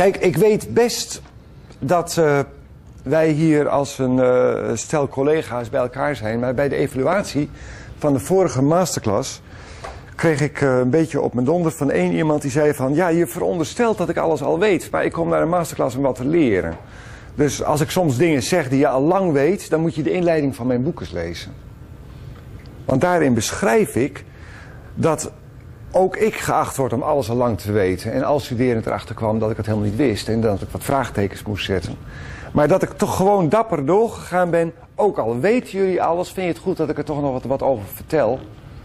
Kijk, ik weet best dat wij hier als een stel collega's bij elkaar zijn. Maar bij de evaluatie van de vorige masterclass kreeg ik een beetje op mijn donder van één iemand die zei van... Ja, je veronderstelt dat ik alles al weet, maar ik kom naar een masterclass om wat te leren. Dus als ik soms dingen zeg die je al lang weet, dan moet je de inleiding van mijn boek eens lezen. Want daarin beschrijf ik dat ook ik geacht word om alles al lang te weten. En als studerend erachter kwam dat ik het helemaal niet wist en dat ik wat vraagtekens moest zetten. Maar dat ik toch gewoon dapper doorgegaan ben. Ook al weten jullie alles, vind je het goed dat ik er toch nog wat over vertel?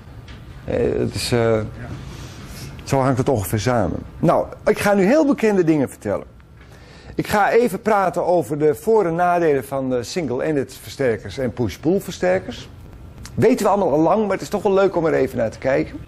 Zo hangt het ongeveer samen. Nou, ik ga nu heel bekende dingen vertellen. Ik ga even praten over de voor- en nadelen van de single-ended versterkers en push-pull versterkers. Weten we allemaal al lang, maar het is toch wel leuk om er even naar te kijken.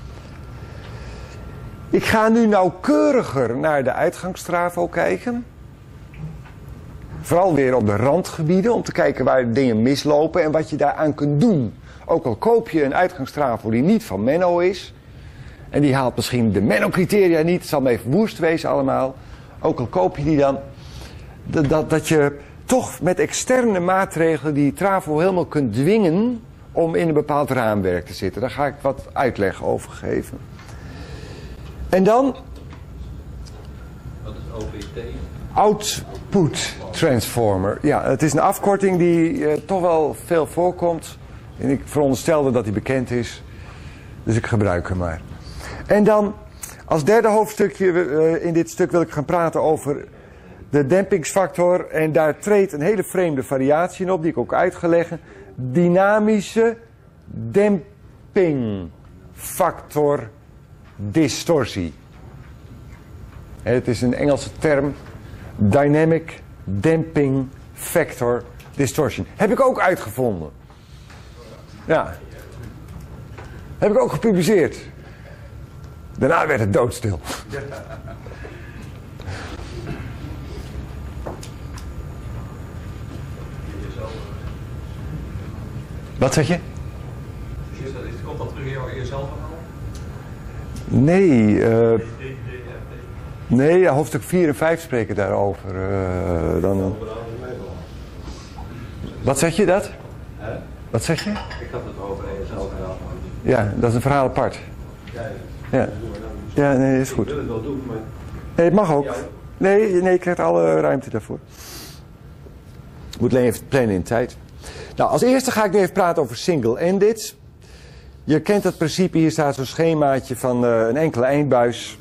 Ik ga nu nauwkeuriger naar de uitgangstrafo kijken. Vooral weer op de randgebieden, om te kijken waar dingen mislopen en wat je daaraan kunt doen. Ook al koop je een uitgangstrafo die niet van Menno is. En die haalt misschien de Menno-criteria niet. Het zal me even woest wezen allemaal. Ook al koop je die dan. Dat je toch met externe maatregelen die trafo helemaal kunt dwingen om in een bepaald raamwerk te zitten. Daar ga ik wat uitleg over geven. En dan... Wat is OPT? Output Transformer. Ja, het is een afkorting die toch wel veel voorkomt. En ik veronderstelde dat die bekend is. Dus ik gebruik hem maar. En dan, als derde hoofdstukje in dit stuk wil ik gaan praten over de dempingsfactor. En daar treedt een hele vreemde variatie in op, die ik ook uit ga leggen. Dynamische dempingfactor distortie. Het is een Engelse term. Dynamic Damping Factor Distortion. Heb ik ook uitgevonden. Ja. Heb ik ook gepubliceerd. Daarna werd het doodstil. Wat zeg je? Komt dat terug in jezelf verhaal? Nee, nee, hoofdstuk 4 en 5 spreken daarover. Wat zeg je dat? Wat zeg je? Ik had het over jezelf verhaal. Ja, dat is een verhaal apart. Ja, ja, nee, is goed. Ik wil het wel doen, maar... Nee, het mag ook. Nee, je krijgt alle ruimte daarvoor. Moet alleen even plannen in tijd. Nou, als eerste ga ik nu even praten over single-ended. Je kent het principe, hier staat zo'n schemaatje van een enkele eindbuis.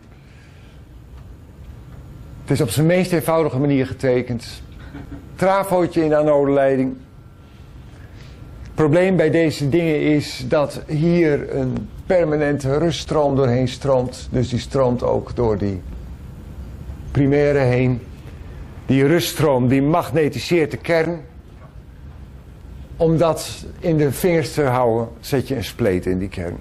Het is op zijn meest eenvoudige manier getekend. Trafootje in de anodeleiding. Het probleem bij deze dingen is dat hier een permanente ruststroom doorheen stroomt. Dus die stroomt ook door die primaire heen. Die ruststroom die magnetiseert de kern. Om dat in de vingers te houden, zet je een spleet in die kern.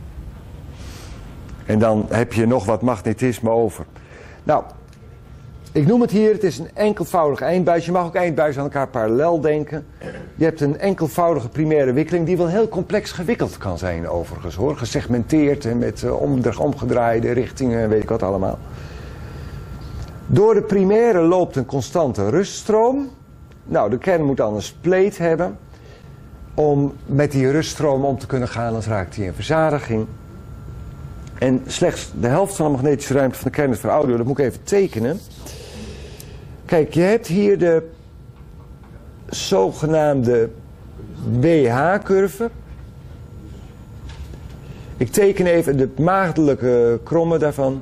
En dan heb je nog wat magnetisme over. Nou, ik noem het hier, het is een enkelvoudig eindbuis. Je mag ook eindbuizen aan elkaar parallel denken. Je hebt een enkelvoudige primaire wikkeling die wel heel complex gewikkeld kan zijn overigens hoor. Gesegmenteerd en met omgedraaide richtingen en weet ik wat allemaal. Door de primaire loopt een constante ruststroom. Nou, de kern moet dan een spleet hebben. Om met die ruststroom om te kunnen gaan, dan raakt hij in verzadiging. En slechts de helft van de magnetische ruimte van de kern is voor audio. Dat moet ik even tekenen. Kijk, je hebt hier de zogenaamde BH-curve. Ik teken even de maagdelijke kromme daarvan.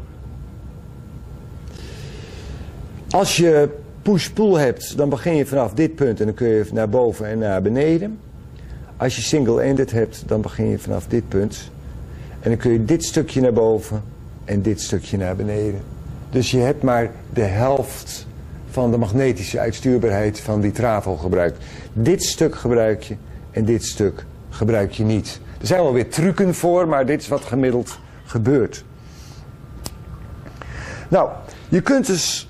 Als je push-pull hebt, dan begin je vanaf dit punt en dan kun je naar boven en naar beneden. Als je single-ended hebt, dan begin je vanaf dit punt. En dan kun je dit stukje naar boven en dit stukje naar beneden. Dus je hebt maar de helft van de magnetische uitstuurbaarheid van die trafo gebruikt. Dit stuk gebruik je en dit stuk gebruik je niet. Er zijn wel weer trucken voor, maar dit is wat gemiddeld gebeurt. Nou, je kunt dus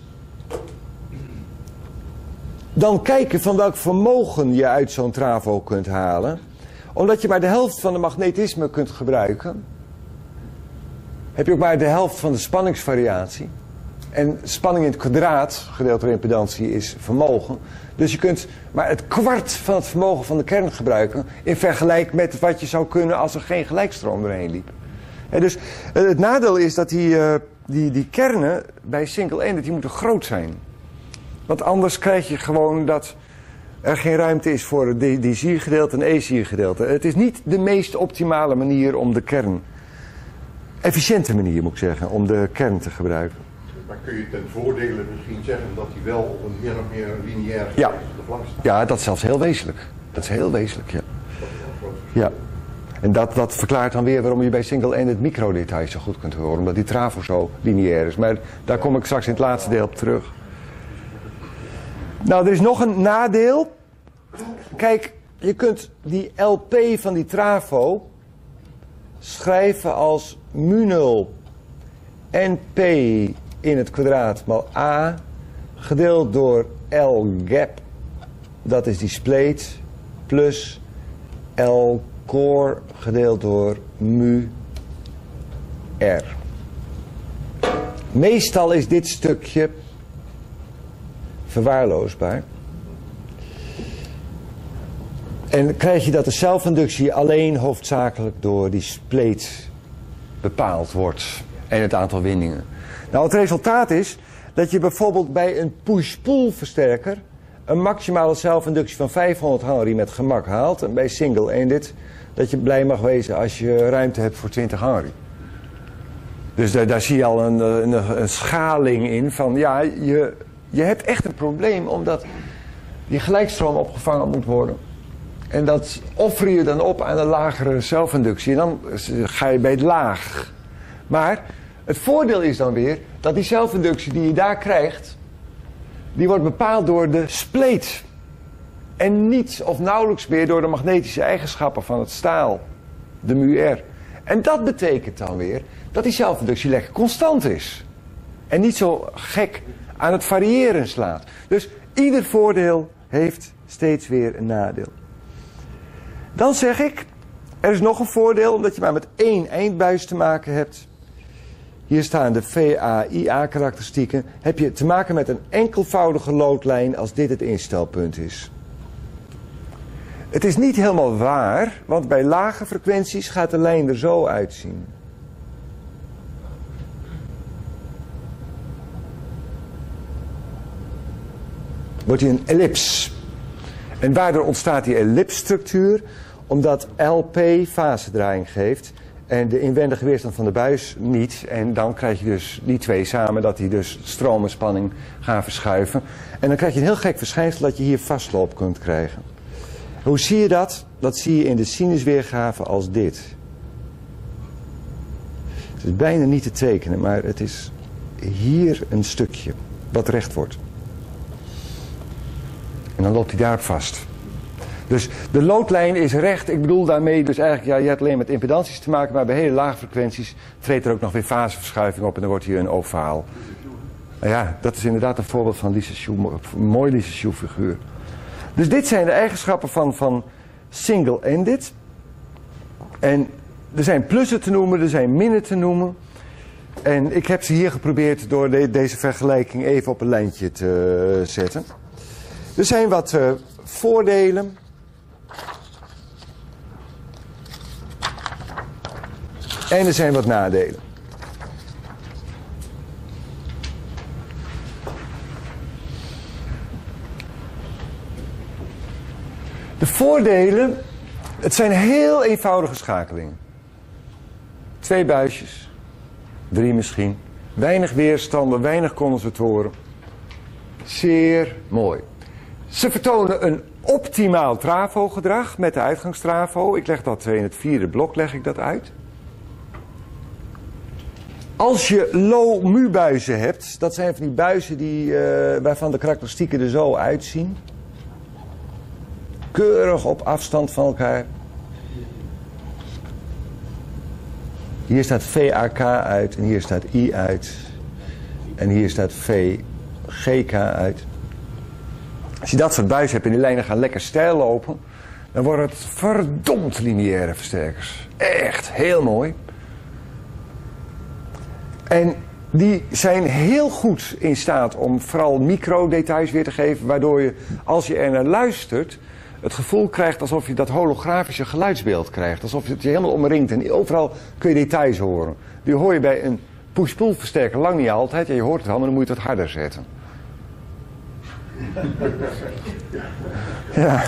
dan kijken van welk vermogen je uit zo'n trafo kunt halen. Omdat je maar de helft van de magnetisme kunt gebruiken, heb je ook maar de helft van de spanningsvariatie. En spanning in het kwadraat, gedeeld door impedantie, is vermogen. Dus je kunt maar het kwart van het vermogen van de kern gebruiken in vergelijking met wat je zou kunnen als er geen gelijkstroom doorheen liep. En dus het nadeel is dat die kernen bij single-ended die moeten groot zijn. Want anders krijg je gewoon dat er geen ruimte is voor het DC-gedeelte en AC-gedeelte. Het is niet de meest optimale manier om de kern, efficiënte manier moet ik zeggen, om de kern te gebruiken. Maar kun je ten voordele misschien zeggen dat hij wel een min of meer lineair Ja. op de flank staat? Ja, dat is zelfs heel wezenlijk. Dat is heel wezenlijk, ja. Ja. En dat verklaart dan weer waarom je bij single-ended microdetails zo goed kunt horen. Omdat die trafo zo lineair is. Maar daar kom ik straks in het laatste deel op terug. Nou, er is nog een nadeel. Kijk, je kunt die LP van die trafo schrijven als mu0 NP in het kwadraat maal A gedeeld door L gap, dat is die spleet, plus L core gedeeld door mu R. Meestal is dit stukje verwaarloosbaar. En krijg je dat de zelfinductie alleen hoofdzakelijk door die spleet bepaald wordt en het aantal windingen. Nou, het resultaat is dat je bijvoorbeeld bij een push-pull versterker een maximale zelfinductie van 500 Henry met gemak haalt. En bij single-ended dat je blij mag wezen als je ruimte hebt voor 20 Henry. Dus daar zie je al een schaling in van ja, je hebt echt een probleem omdat die gelijkstroom opgevangen moet worden. En dat offer je dan op aan een lagere zelfinductie. En dan ga je bij het laag. Maar het voordeel is dan weer dat die zelfinductie die je daar krijgt, die wordt bepaald door de spleet. En niet of nauwelijks meer door de magnetische eigenschappen van het staal. De mu R. En dat betekent dan weer dat die zelfinductie lekker constant is. En niet zo gek aan het variëren slaat. Dus ieder voordeel heeft steeds weer een nadeel. Dan zeg ik, er is nog een voordeel omdat je maar met één eindbuis te maken hebt. Hier staan de VA-IA-karakteristieken. Heb je te maken met een enkelvoudige loodlijn als dit het instelpunt is. Het is niet helemaal waar, want bij lage frequenties gaat de lijn er zo uitzien. Wordt hij een ellips. En waardoor ontstaat die ellipsstructuur? Omdat LP fasedraaiing geeft en de inwendige weerstand van de buis niet. En dan krijg je dus die twee samen, dat die dus stroom en spanning gaan verschuiven. En dan krijg je een heel gek verschijnsel dat je hier vastloop kunt krijgen. Hoe zie je dat? Dat zie je in de sinusweergave als dit. Het is bijna niet te tekenen, maar het is hier een stukje wat recht wordt. En dan loopt hij daarop vast. Dus de loodlijn is recht. Ik bedoel daarmee dus eigenlijk, ja, je hebt alleen met impedanties te maken, maar bij hele lage frequenties treedt er ook nog weer faseverschuiving op en dan wordt hier een ovaal. Nou ja, dat is inderdaad een voorbeeld van een mooi Lise figuur. Dus dit zijn de eigenschappen van single-ended. En er zijn plussen te noemen, er zijn minnen te noemen. En ik heb ze hier geprobeerd door deze vergelijking even op een lijntje te zetten. Er zijn wat voordelen. En er zijn wat nadelen. De voordelen, het zijn heel eenvoudige schakelingen. 2 buisjes, 3 misschien. Weinig weerstanden, weinig condensatoren. Zeer mooi. Ze vertonen een optimaal trafo-gedrag met de uitgangstrafo. Ik leg dat in het 4e blok leg ik dat uit. Als je low mu buizen hebt, dat zijn van die buizen waarvan de karakteristieken er zo uitzien. Keurig op afstand van elkaar. Hier staat VAK uit en hier staat I uit. En hier staat VGK uit. Als je dat soort buizen hebt en die lijnen gaan lekker steil lopen, dan worden het verdomd lineaire versterkers. Echt heel mooi. En Die zijn heel goed in staat om vooral microdetails weer te geven, waardoor je, als je er naar luistert, het gevoel krijgt alsof je dat holografische geluidsbeeld krijgt. Alsof het je helemaal omringt en overal kun je details horen. Die hoor je bij een push-pull versterker lang niet altijd. Ja, je hoort het wel, maar dan moet je het wat harder zetten. Ja.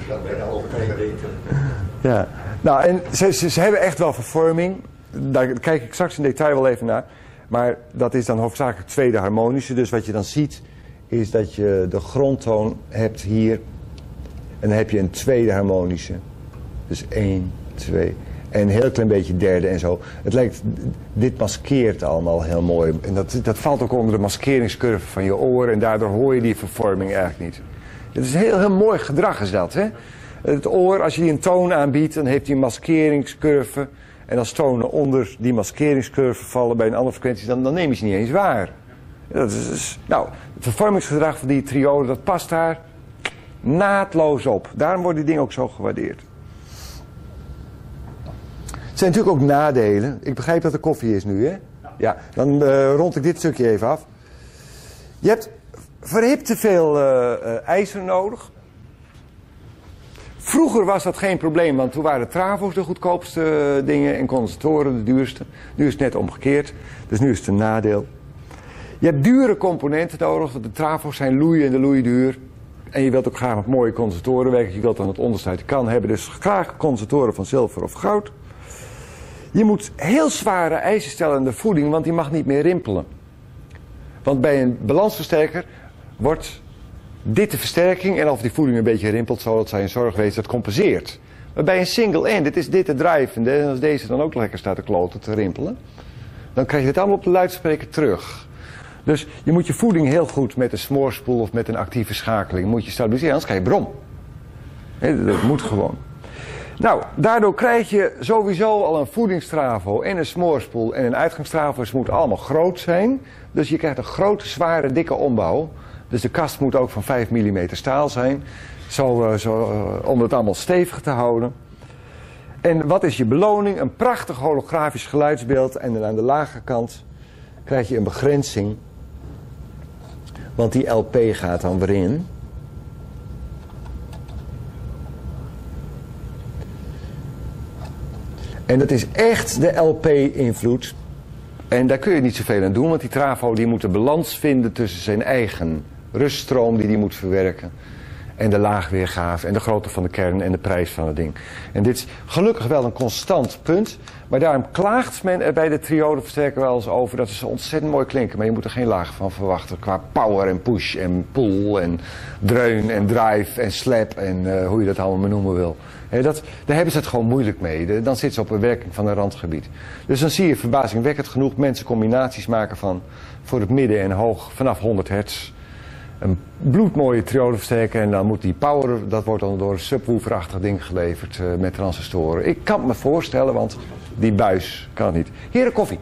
Ja. Nou, en ze hebben echt wel vervorming. Daar kijk ik straks in detail wel even naar. Maar dat is dan hoofdzakelijk tweede harmonische. Dus wat je dan ziet, is dat je de grondtoon hebt hier. En dan heb je een tweede harmonische. Dus 1, 2. En een heel klein beetje derde en zo. Het lijkt, dit maskeert allemaal heel mooi. En dat valt ook onder de maskeringscurve van je oren. En daardoor hoor je die vervorming eigenlijk niet. Het is een heel mooi gedrag is dat, hè. Het oor, als je die een toon aanbiedt, dan heeft hij een maskeringscurve. En als tonen onder die maskeringscurve vallen bij een andere frequentie, dan neem je ze niet eens waar. Dat is, nou, het vervormingsgedrag van die trioden, dat past daar naadloos op. Daarom worden die dingen ook zo gewaardeerd. Er zijn natuurlijk ook nadelen. Ik begrijp dat er koffie is nu, hè? Ja, dan rond ik dit stukje even af. Je hebt verhip te veel ijzer nodig. Vroeger was dat geen probleem, want toen waren travo's de goedkoopste dingen en condensatoren de duurste. Nu is het net omgekeerd, dus nu is het een nadeel. Je hebt dure componenten nodig, want de travo's zijn loeien en de loeien duur. En je wilt ook graag met mooie condensatoren werken, je wilt dan het onderste uit de kan hebben, dus graag condensatoren van zilver of goud. Je moet heel zware eisen stellen aan de voeding, want die mag niet meer rimpelen. Want bij een balansversterker wordt dit de versterking en of die voeding een beetje rimpelt, zal het zijn zorg wezen, dat compenseert. Maar bij een single end, is dit de drijvende, en als deze dan ook lekker staat te kloten, te rimpelen, dan krijg je het allemaal op de luidspreker terug. Dus je moet je voeding heel goed met een smoorspoel of met een actieve schakeling moet je stabiliseren, anders krijg je brom. Dat moet gewoon. Nou, daardoor krijg je sowieso al een voedingstravo en een smoorspoel en een uitgangstravo. Ze moeten allemaal groot zijn. Dus je krijgt een grote, zware, dikke ombouw. Dus de kast moet ook van 5 mm staal zijn. Om het allemaal stevig te houden. En wat is je beloning? Een prachtig holografisch geluidsbeeld. En dan aan de lage kant krijg je een begrenzing. Want die LP gaat dan weer in. En dat is echt de LP-invloed. En daar kun je niet zoveel aan doen, want die travo die moet de balans vinden tussen zijn eigen ruststroom die hij moet verwerken. En de laagweergave en de grootte van de kern en de prijs van het ding. En dit is gelukkig wel een constant punt. Maar daarom klaagt men er bij de triodeversterker wel eens over dat ze zo ontzettend mooi klinken. Maar je moet er geen laag van verwachten qua power en push en pull en dreun en drive en slap en hoe je dat allemaal maar noemen wil. Daar hebben ze het gewoon moeilijk mee. Dan zitten ze op een werking van een randgebied. Dus dan zie je verbazingwekkend genoeg mensen combinaties maken van voor het midden en hoog vanaf 100 hertz. Een bloedmooie triodeversterker en dan moet die power, dat wordt dan door een subwooferachtig ding geleverd met transistoren. Ik kan het me voorstellen, want die buis kan het niet. Hier, koffie.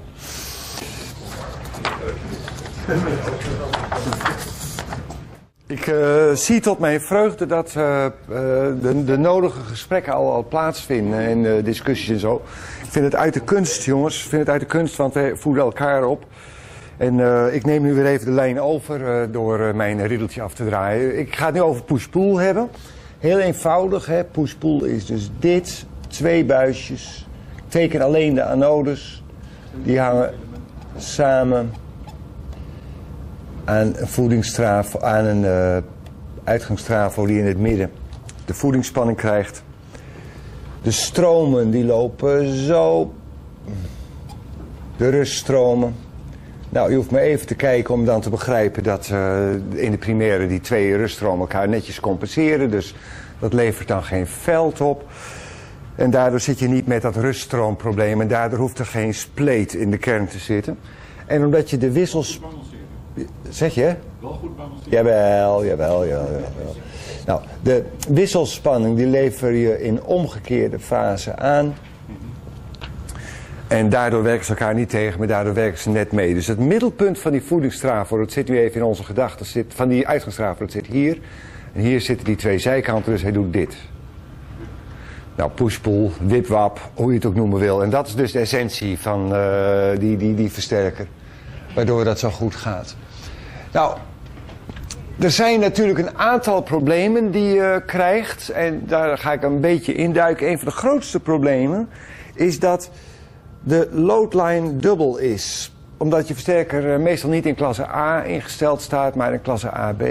Ik zie tot mijn vreugde dat de nodige gesprekken al plaatsvinden en discussies en zo. Ik vind het uit de kunst, jongens. Ik vind het uit de kunst, want wij voeden elkaar op. En ik neem nu weer even de lijn over door mijn riddeltje af te draaien. Ik ga het nu over push-pull hebben. Heel eenvoudig, hè. Push-pull is dus dit. 2 buisjes. Ik teken alleen de anodes. Die hangen samen aan een voedingstrafo, aan een uitgangstrafo die in het midden de voedingsspanning krijgt. De stromen die lopen zo. De ruststromen. Nou, je hoeft maar even te kijken om dan te begrijpen dat in de primaire die 2 ruststromen elkaar netjes compenseren. Dus dat levert dan geen veld op. En daardoor zit je niet met dat ruststroomprobleem. En daardoor hoeft er geen spleet in de kern te zitten. En omdat je de wissels... Zeg je? Wel goed balanceren. Jawel. Nou, de wisselspanning die lever je in omgekeerde fase aan. En daardoor werken ze elkaar niet tegen, maar daardoor werken ze net mee. Dus het middelpunt van die voedingstrafo, dat zit nu even in onze gedachten, van die uitgangstrafo, dat zit hier. En hier zitten die 2 zijkanten, dus hij doet dit. Nou, push-pull, wip-wap, hoe je het ook noemen wil. En dat is dus de essentie van die versterker. waardoor dat zo goed gaat. Nou, er zijn natuurlijk een aantal problemen die je krijgt. En daar ga ik een beetje induiken. Een van de grootste problemen is dat de loadline dubbel is. Omdat je versterker meestal niet in klasse A ingesteld staat, maar in klasse AB.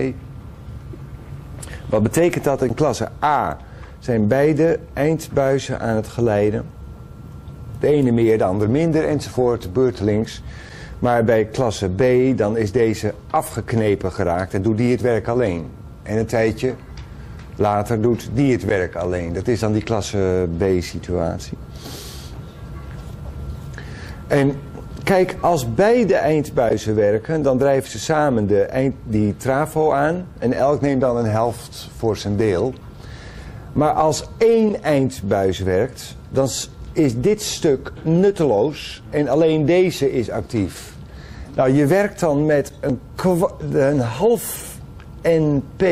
Wat betekent dat? In klasse A zijn beide eindbuizen aan het geleiden. De ene meer, de andere minder, enzovoort, beurtelings. Maar bij klasse B, dan is deze afgeknepen geraakt en doet die het werk alleen. En een tijdje later doet die het werk alleen. Dat is dan die klasse B-situatie. En kijk, als beide eindbuizen werken, dan drijven ze samen die trafo aan. En elk neemt dan een helft voor zijn deel. Maar als één eindbuis werkt, dan is dit stuk nutteloos en alleen deze is actief. Nou, je werkt dan met een half NP.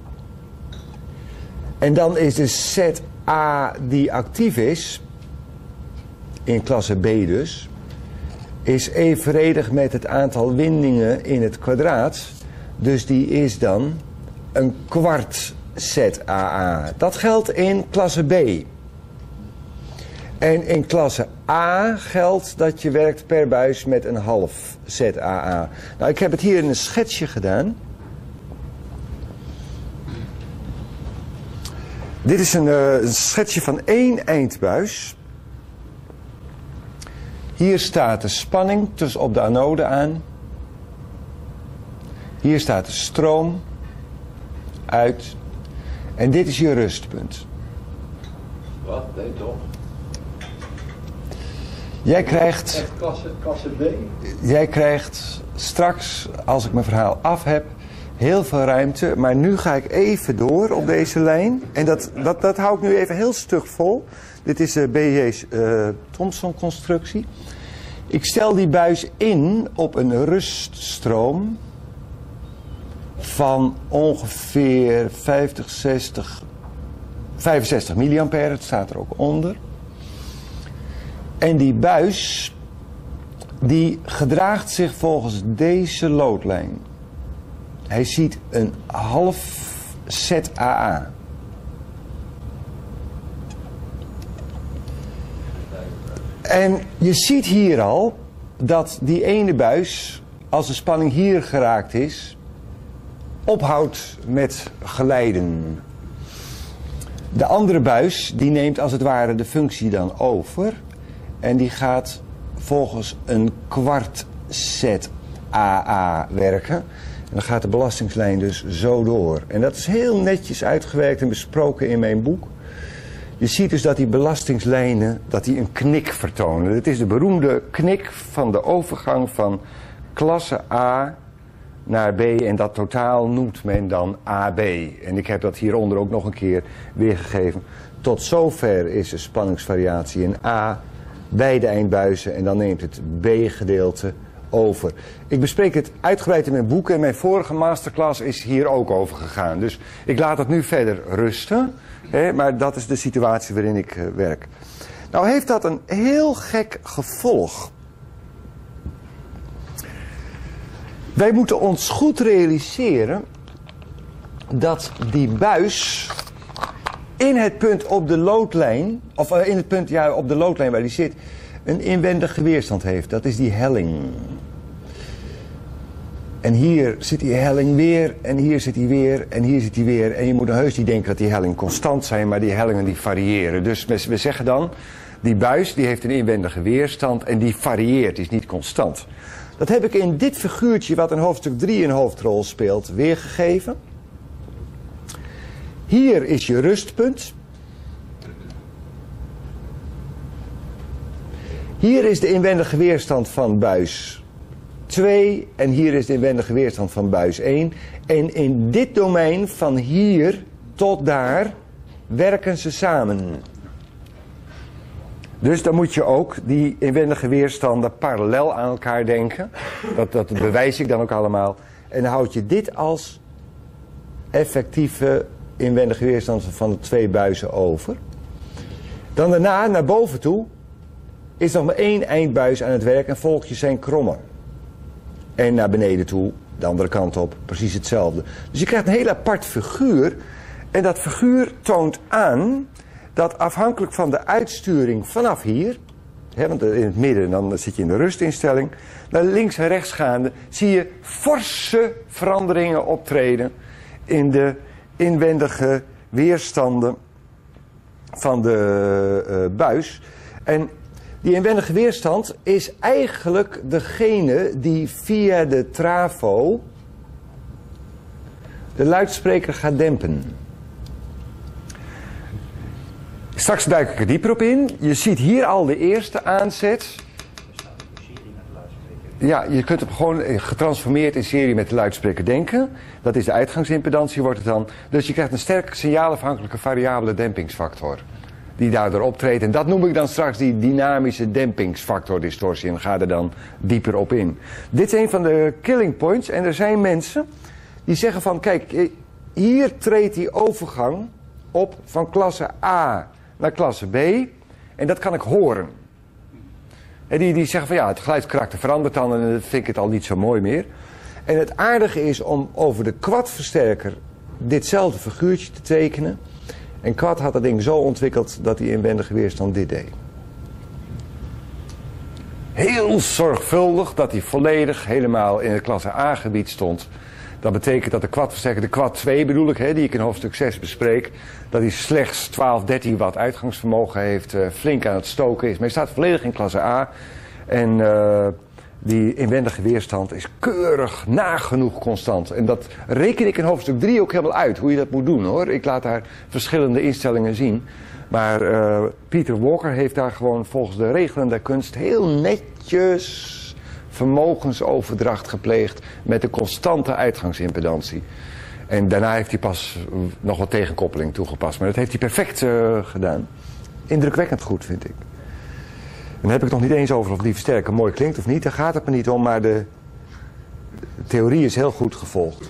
En dan is de ZA die actief is, in klasse B dus, is evenredig met het aantal windingen in het kwadraat. Dus die is dan een kwart ZAA. Dat geldt in klasse B. En in klasse A geldt dat je werkt per buis met een half ZAA. Nou, ik heb het hier in een schetsje gedaan. Dit is een schetsje van één eindbuis. Hier staat de spanning tussen op de anode aan. Hier staat de stroom uit. En dit is je rustpunt. Wat? Nee, toch? Jij krijgt... Echt klasse B? Jij krijgt straks, als ik mijn verhaal af heb, heel veel ruimte. Maar nu ga ik even door op deze lijn. En dat hou ik nu even heel stug vol. Dit is de B.J. Thomson constructie. Ik stel die buis in op een ruststroom van ongeveer 65 milliampère. Het staat er ook onder. En die buis, die gedraagt zich volgens deze loodlijn. Hij ziet een half ZAA. En je ziet hier al dat die ene buis, als de spanning hier geraakt is, ophoudt met geleiden. De andere buis, die neemt als het ware de functie dan over. En die gaat volgens een kwart ZAA werken. En dan gaat de belastingslijn dus zo door. En dat is heel netjes uitgewerkt en besproken in mijn boek. Je ziet dus dat die belastingslijnen, dat die een knik vertonen. Het is de beroemde knik van de overgang van klasse A naar B. En dat totaal noemt men dan AB. En ik heb dat hieronder ook nog een keer weergegeven. Tot zover is de spanningsvariatie in A. Beide eindbuizen en dan neemt het B-gedeelte over. Ik bespreek het uitgebreid in mijn boek en mijn vorige masterclass is hier ook over gegaan. Dus ik laat het nu verder rusten, maar dat is de situatie waarin ik werk. Nou heeft dat een heel gek gevolg. Wij moeten ons goed realiseren dat die buis in het punt op de loodlijn, of in het punt op de loodlijn waar die zit, een inwendige weerstand heeft. Dat is die helling. En hier zit die helling weer, en hier zit die weer, en hier zit die weer. En je moet heus niet denken dat die hellingen constant zijn, maar die hellingen die variëren. Dus we zeggen dan, die buis die heeft een inwendige weerstand en die varieert, die is niet constant. Dat heb ik in dit figuurtje, wat in hoofdstuk 3 een hoofdrol speelt, weergegeven. Hier is je rustpunt. Hier is de inwendige weerstand van buis 2 en hier is de inwendige weerstand van buis 1. En in dit domein van hier tot daar werken ze samen. Dus dan moet je ook die inwendige weerstanden parallel aan elkaar denken. Dat bewijs ik dan ook allemaal. En dan houd je dit als effectieve inwendige weerstand van de twee buizen over. Dan daarna naar boven toe is nog maar één eindbuis aan het werk en volg je zijn krommen. En naar beneden toe, de andere kant op, precies hetzelfde. Dus je krijgt een heel apart figuur. En dat figuur toont aan dat afhankelijk van de uitsturing vanaf hier, want in het midden dan zit je in de rustinstelling, naar links en rechts gaande zie je forse veranderingen optreden in de inwendige weerstanden van de buis. En die inwendige weerstand is eigenlijk degene die via de trafo de luidspreker gaat dempen. Straks duik ik er dieper op in. Je ziet hier al de eerste aanzet. Ja, je kunt hem gewoon getransformeerd in serie met de luidspreker denken. Dat is de uitgangsimpedantie wordt het dan. Dus je krijgt een sterk signaalafhankelijke variabele dempingsfactor. Die daardoor optreedt. En dat noem ik dan straks die dynamische dempingsfactor distortie. En ga er dan dieper op in. Dit is een van de killing points. En er zijn mensen die zeggen van, kijk, hier treedt die overgang op van klasse A naar klasse B. En dat kan ik horen. En die zeggen van ja, het geluidskarakter verandert dan en dan vind ik het al niet zo mooi meer. En het aardige is om over de quadversterker ditzelfde figuurtje te tekenen. En Quad had dat ding zo ontwikkeld dat die inwendige weerstand dit deed. Heel zorgvuldig dat hij volledig helemaal in het klasse A gebied stond. Dat betekent dat de quadversterker, de Quad 2 bedoel ik, die ik in hoofdstuk 6 bespreek, dat hij slechts 12, 13 watt uitgangsvermogen heeft, flink aan het stoken is. Maar hij staat volledig in klasse A. En die inwendige weerstand is keurig nagenoeg constant. En dat reken ik in hoofdstuk 3 ook helemaal uit, hoe je dat moet doen hoor. Ik laat daar verschillende instellingen zien. Maar Peter Walker heeft daar gewoon volgens de regelen der kunst heel netjes vermogensoverdracht gepleegd met de constante uitgangsimpedantie. En daarna heeft hij pas nog wat tegenkoppeling toegepast. Maar dat heeft hij perfect gedaan. Indrukwekkend goed, vind ik. En dan heb ik het nog niet eens over of die versterker mooi klinkt of niet. Daar gaat het me niet om, maar de theorie is heel goed gevolgd.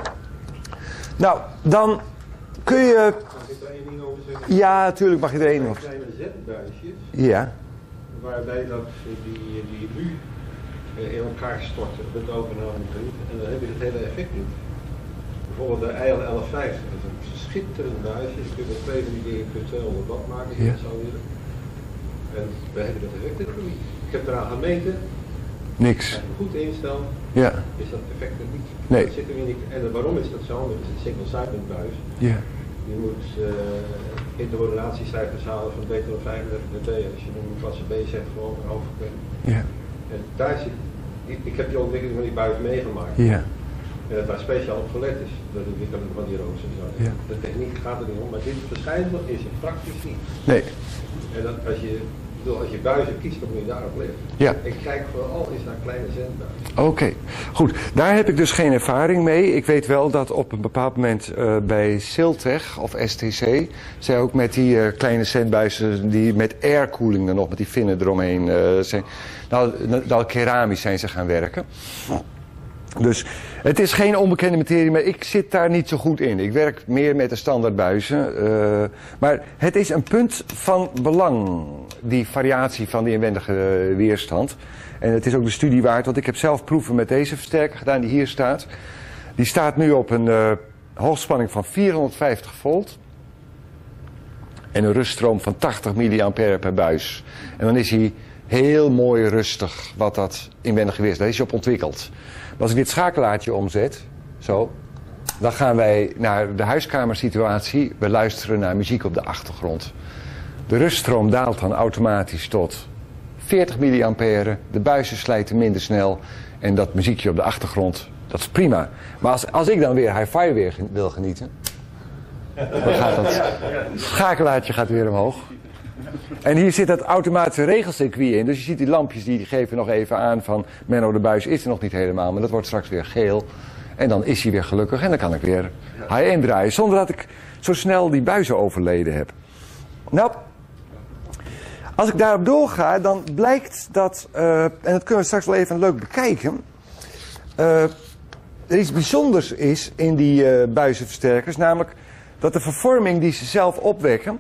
Nou, dan kun je... Mag ik er één ding over zeggen? Ja, natuurlijk mag je er één over kleine zetbuisjes, Ja. waarbij dat die mu in elkaar storten op het overname punt. En dan heb je het hele effect niet. Bijvoorbeeld de IL 1150, dat is een schitterend buisje. Je kunt met 2 van die dingen 200 watt maken, als je dat zou willen. En we hebben dat effect er niet. Ik heb eraan gemeten. Niks. Als je hem goed instelt, Ja. is dat effect er niet. Nee. Dat zit er weer niet. En waarom is dat zo? Dat is een single sided buis. Ja. Je moet intermodulatiecijfers halen van beter dan 35 dB. Als je een klasse B zegt, gewoon overkwijt. Ja. En daar zit, ik heb die ontwikkeling van die buis meegemaakt. Ja. En dat waar speciaal op gelet is, de ontwikkeling van die roos en zo. Ja. De techniek gaat er niet om, maar dit verschijnsel is er praktisch niet. Nee. En dat als je buizen kiest, dan moet je daarop letten. Ja. Ik kijk vooral is naar kleine zendbuizen. Oké, goed. Daar heb ik dus geen ervaring mee. Ik weet wel dat op een bepaald moment bij Siltech of STC, zij ook met die kleine zendbuizen die met aircooling dan nog, met die vinnen eromheen zijn. Nou, keramisch zijn ze gaan werken. Dus het is geen onbekende materie, maar ik zit daar niet zo goed in. Ik werk meer met de standaardbuizen. Maar het is een punt van belang, die variatie van die inwendige weerstand. En het is ook de studie waard, want ik heb zelf proeven met deze versterker gedaan die hier staat. Die staat nu op een hoogspanning van 450 volt. En een ruststroom van 80 mA per buis. En dan is hij heel mooi rustig, wat dat inwendige weerstand, daar is hij op ontwikkeld. Maar als ik dit schakelaartje omzet, zo, dan gaan wij naar de huiskamersituatie. We luisteren naar muziek op de achtergrond. De ruststroom daalt dan automatisch tot 40 mA. De buizen slijten minder snel. En dat muziekje op de achtergrond, dat is prima. Maar als ik dan weer hi-fi weer wil genieten, dan gaat dat schakelaartje gaat weer omhoog. En hier zit dat automatische regelcircuit in. Dus je ziet die lampjes die geven nog even aan van Menno, de buis is er nog niet helemaal. Maar dat wordt straks weer geel. En dan is hij weer gelukkig. En dan kan ik weer high-end draaien. Zonder dat ik zo snel die buizen overleden heb. Nou, als ik daarop doorga, dan blijkt dat, en dat kunnen we straks wel even leuk bekijken. Er iets bijzonders is in die buizenversterkers. Namelijk dat de vervorming die ze zelf opwekken,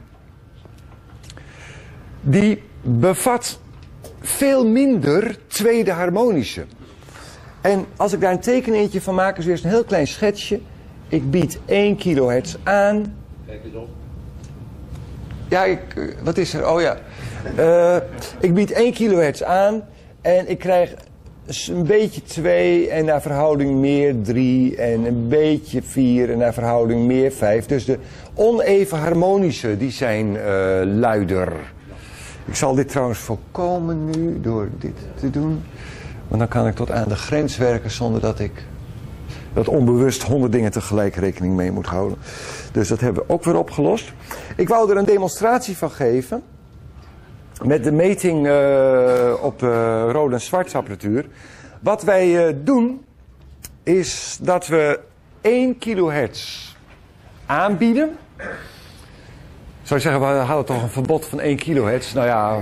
die bevat veel minder tweede harmonische. En als ik daar een tekeningetje van maak, is eerst een heel klein schetsje. Ik bied 1 kilohertz aan. Kijk eens op. Ja, wat is er? Oh ja. Ik bied 1 kilohertz aan en ik krijg een beetje 2 en naar verhouding meer 3 en een beetje 4 en naar verhouding meer 5. Dus de oneven harmonische, die zijn luider. Ik zal dit trouwens voorkomen nu door dit te doen. Want dan kan ik tot aan de grens werken zonder dat ik dat onbewust 100 dingen tegelijk rekening mee moet houden. Dus dat hebben we ook weer opgelost. Ik wou er een demonstratie van geven. Met de meting op rode en zwarte apparatuur. Wat wij doen is dat we 1 kilohertz aanbieden. Zou je zeggen, we hadden toch een verbod van 1 kilohertz? Nou ja,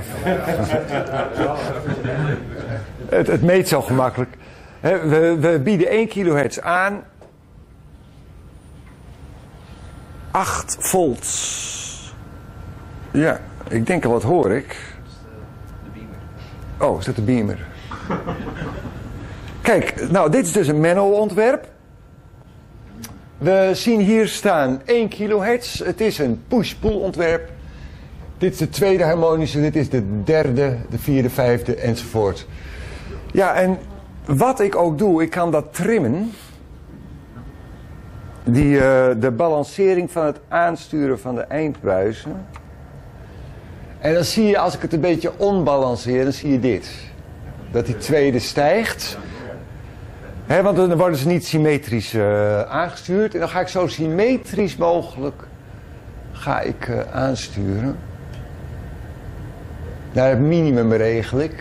het meet zo gemakkelijk. We bieden 1 kilohertz aan. 8 volts. Ja, ik denk al, wat hoor ik? Oh, is dat de beamer? Kijk, nou dit is dus een Menno-ontwerp. We zien hier staan 1 kilohertz. Het is een push-pull ontwerp. Dit is de tweede harmonische, dit is de derde, de vierde, vijfde enzovoort. Ja, en wat ik ook doe, ik kan dat trimmen. De balancering van het aansturen van de eindbuizen. En dan zie je, als ik het een beetje onbalanceer, dan zie je dit. Dat die tweede stijgt. Want dan worden ze niet symmetrisch aangestuurd. En dan ga ik zo symmetrisch mogelijk aansturen. Naar het minimum regel ik.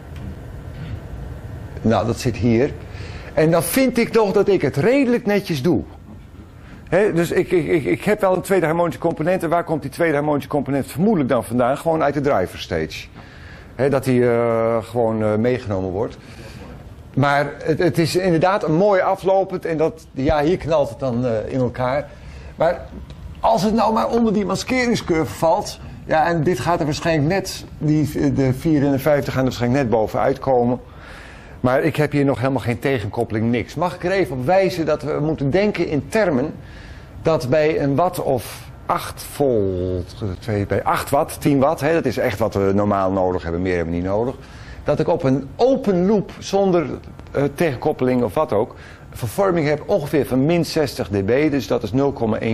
Nou, dat zit hier. En dan vind ik nog dat ik het redelijk netjes doe. Dus ik heb wel een tweede harmonische component. En waar komt die tweede harmonische component vermoedelijk dan vandaan? Gewoon uit de driver stage. Dat die gewoon meegenomen wordt. Maar het is inderdaad een mooi aflopend. En dat, ja, hier knalt het dan in elkaar. Maar als het nou maar onder die maskeringscurve valt. Ja, en dit gaat er waarschijnlijk net. De 4 en de 50 gaan er waarschijnlijk net bovenuit komen. Maar ik heb hier nog helemaal geen tegenkoppeling, niks. Mag ik er even op wijzen dat we moeten denken in termen. Dat bij een watt of 8 volt, bij 8 watt, 10 watt, dat is echt wat we normaal nodig hebben, meer hebben we niet nodig. Dat ik op een open loop, zonder tegenkoppeling of wat ook, een vervorming heb ongeveer van min 60 dB, dus dat is 0,1%.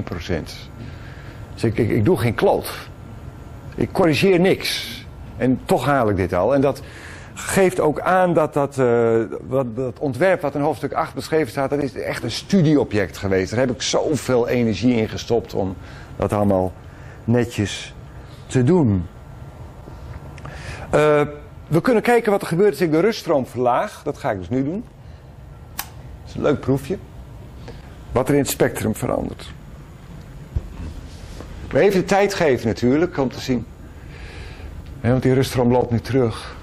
Dus ik doe geen kloot. Ik corrigeer niks. En toch haal ik dit al. En dat geeft ook aan dat dat ontwerp wat in hoofdstuk 8 beschreven staat, dat is echt een studieobject geweest. Daar heb ik zoveel energie in gestopt om dat allemaal netjes te doen. We kunnen kijken wat er gebeurt als ik de ruststroom verlaag. Dat ga ik dus nu doen. Dat is een leuk proefje. Wat er in het spectrum verandert. Maar even de tijd geven natuurlijk, om te zien. Want die ruststroom loopt nu terug.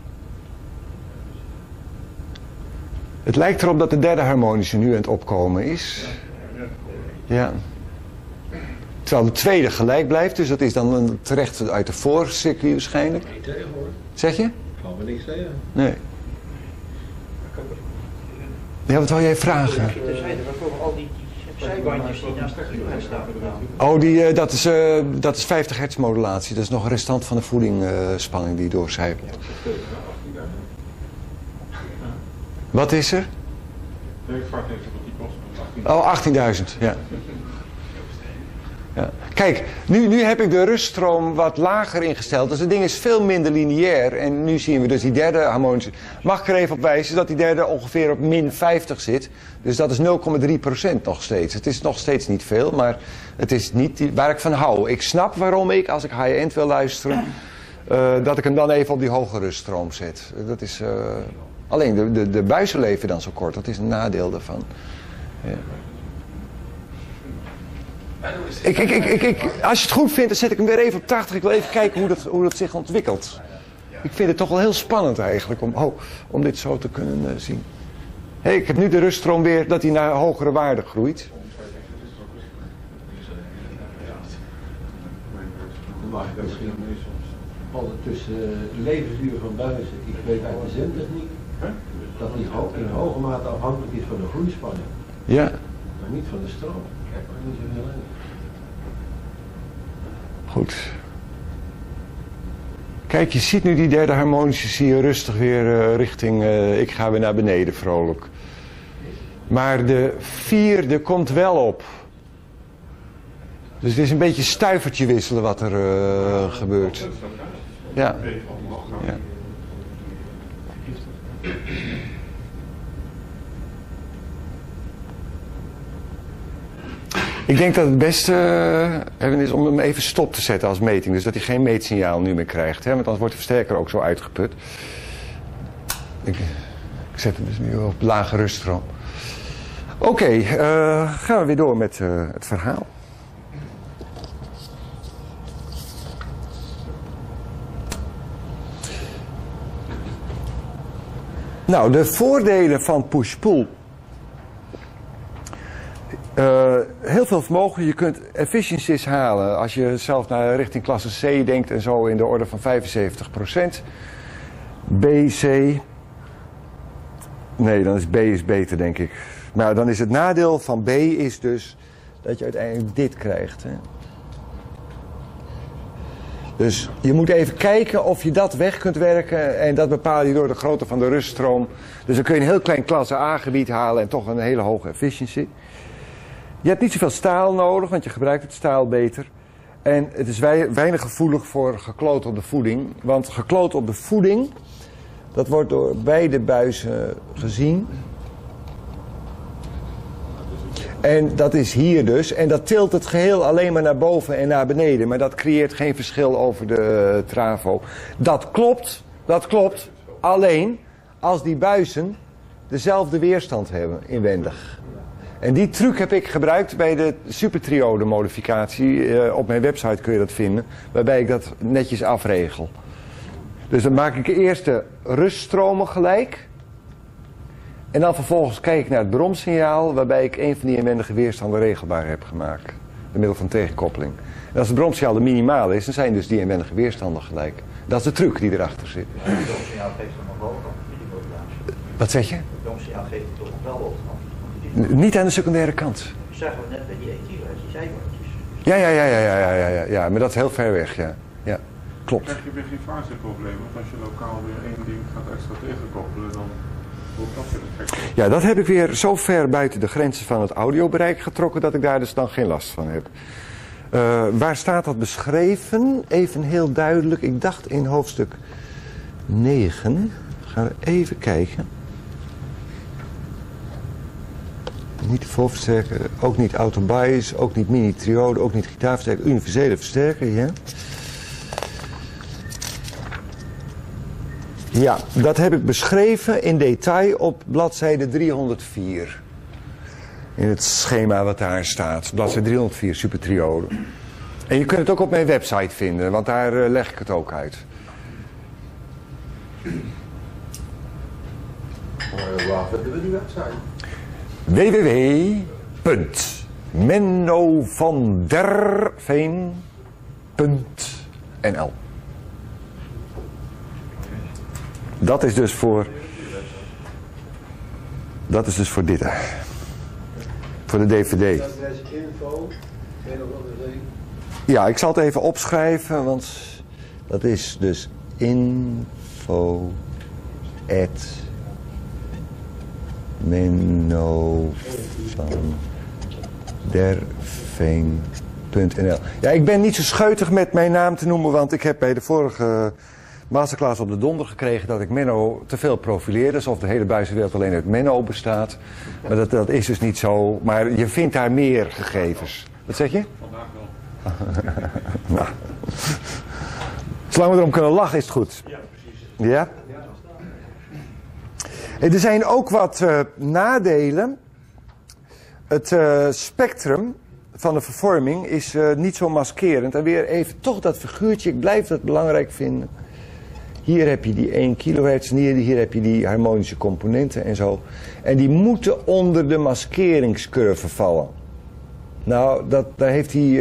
Het lijkt erop dat de derde harmonische nu aan het opkomen is. Ja. Terwijl de tweede gelijk blijft, dus dat is dan terecht uit de voorcircuit waarschijnlijk. Niet tegen hoor. Zeg je? Kan we niks zeggen. Nee. Ja, wat wou jij vragen? Er zijn er komen al die zijbandjes die naast de kilohertz staan. Oh, dat is 50 hertz modulatie. Dat is nog een restant van de voedingspanning die doorcijpelt. Wat is er? Oh, 18.000, ja. Ja. Kijk, nu heb ik de ruststroom wat lager ingesteld. Dus het ding is veel minder lineair. En nu zien we dus die derde harmonische. Mag ik er even op wijzen dat die derde ongeveer op min 50 zit. Dus dat is 0,3% nog steeds. Het is nog steeds niet veel, maar het is niet waar ik van hou. Ik snap waarom ik, als ik high-end wil luisteren, dat ik hem dan even op die hoge ruststroom zet. Dat is, alleen de buizen leven dan zo kort. Dat is een nadeel daarvan. Ja. Als je het goed vindt, dan zet ik hem weer even op 80. Ik wil even kijken hoe dat zich ontwikkelt. Ik vind het toch wel heel spannend eigenlijk om dit zo te kunnen zien. Ik heb nu de ruststroom weer dat hij naar hogere waarden groeit. Dan mag ik misschien vallen tussen levensduur van buizen. Ik weet uit de zendtechniek dat die in hoge mate afhankelijk is van de vloeispanning, Ja. maar niet van de stroom. Kijk, maar niet zo heel erg. Goed. Kijk, je ziet nu die derde harmonische, zie je rustig weer richting, ik ga weer naar beneden vrolijk. Maar de vierde komt wel op. Dus het is een beetje stuivertje wisselen wat er gebeurt. Ja. Ja. Ik denk dat het beste is om hem even stop te zetten als meting. Dus dat hij geen meetsignaal nu meer krijgt. Hè? Want anders wordt de versterker ook zo uitgeput. Ik zet hem dus nu op lage ruststroom. Oké, gaan we weer door met het verhaal. Nou, de voordelen van push-pull. Heel veel vermogen. Je kunt efficiencies halen als je zelf naar richting klasse C denkt en zo in de orde van 75%. B, C. Nee, dan is B beter, denk ik. Maar dan is het nadeel van B is dus dat je uiteindelijk dit krijgt. Hè? Dus je moet even kijken of je dat weg kunt werken. En dat bepaal je door de grootte van de ruststroom. Dus dan kun je een heel klein klasse A gebied halen en toch een hele hoge efficiëntie. Je hebt niet zoveel staal nodig, want je gebruikt het staal beter. En het is weinig gevoelig voor gekloot op de voeding. Want gekloot op de voeding, dat wordt door beide buizen gezien. En dat is hier dus. En dat tilt het geheel alleen maar naar boven en naar beneden. Maar dat creëert geen verschil over de travo. Dat klopt. Alleen als die buizen dezelfde weerstand hebben inwendig. En die truc heb ik gebruikt bij de supertriode modificatie. Op mijn website kun je dat vinden. Waarbij ik dat netjes afregel. Dus dan maak ik eerst de ruststromen gelijk. En dan vervolgens kijk ik naar het bromsignaal. Waarbij ik een van die inwendige weerstanden regelbaar heb gemaakt. Door middel van tegenkoppeling. En als het bromsignaal de minimaal is, dan zijn dus die inwendige weerstanden gelijk. Dat is de truc die erachter zit. Het bromsignaal geeft hem nog wel op. Wat zeg je? Het bromsignaal geeft het toch nog wel op. Niet aan de secundaire kant. Dat zagen we net bij die EQ, die zijwandjes. Ja, maar dat is heel ver weg, ja. Ja, klopt. Krijg je weer geen faseproblemen, want als je lokaal weer één ding gaat extra tegenkoppelen, dan wordt dat weer effect. Ja, dat heb ik weer zo ver buiten de grenzen van het audiobereik getrokken dat ik daar dus dan geen last van heb. Waar staat dat beschreven? Even heel duidelijk, ik dacht in hoofdstuk 9. Gaan we even kijken. Niet voorversterker, ook niet autobias, ook niet mini-triode, ook niet gitaarversterker, universele versterker, ja. Ja, dat heb ik beschreven in detail op bladzijde 304. In het schema wat daar staat, bladzijde 304, supertriode. En je kunt het ook op mijn website vinden, want daar leg ik het ook uit. Waar vinden we die website? www.mennovanderveen.nl. Dat is dus voor dit. Voor de DVD. Dat is info. Ja, ik zal het even opschrijven, want dat is dus info@ mennovanderveen.nl. Ja, ik ben niet zo scheutig met mijn naam te noemen, want ik heb bij de vorige masterclass op de donder gekregen dat ik Menno te veel profileerde, alsof de hele buizenwereld alleen uit Menno bestaat. Maar dat is dus niet zo. Maar je vindt daar meer gegevens. Wat zeg je? Vandaag wel. Nou. Zolang we erom kunnen lachen is het goed. Ja, precies. Ja? Er zijn ook wat nadelen. Het spectrum van de vervorming is niet zo maskerend. En weer even toch dat figuurtje, ik blijf dat belangrijk vinden. Hier heb je die 1 kHz en hier heb je die harmonische componenten en zo. En die moeten onder de maskeringscurve vallen. Nou, daar heeft die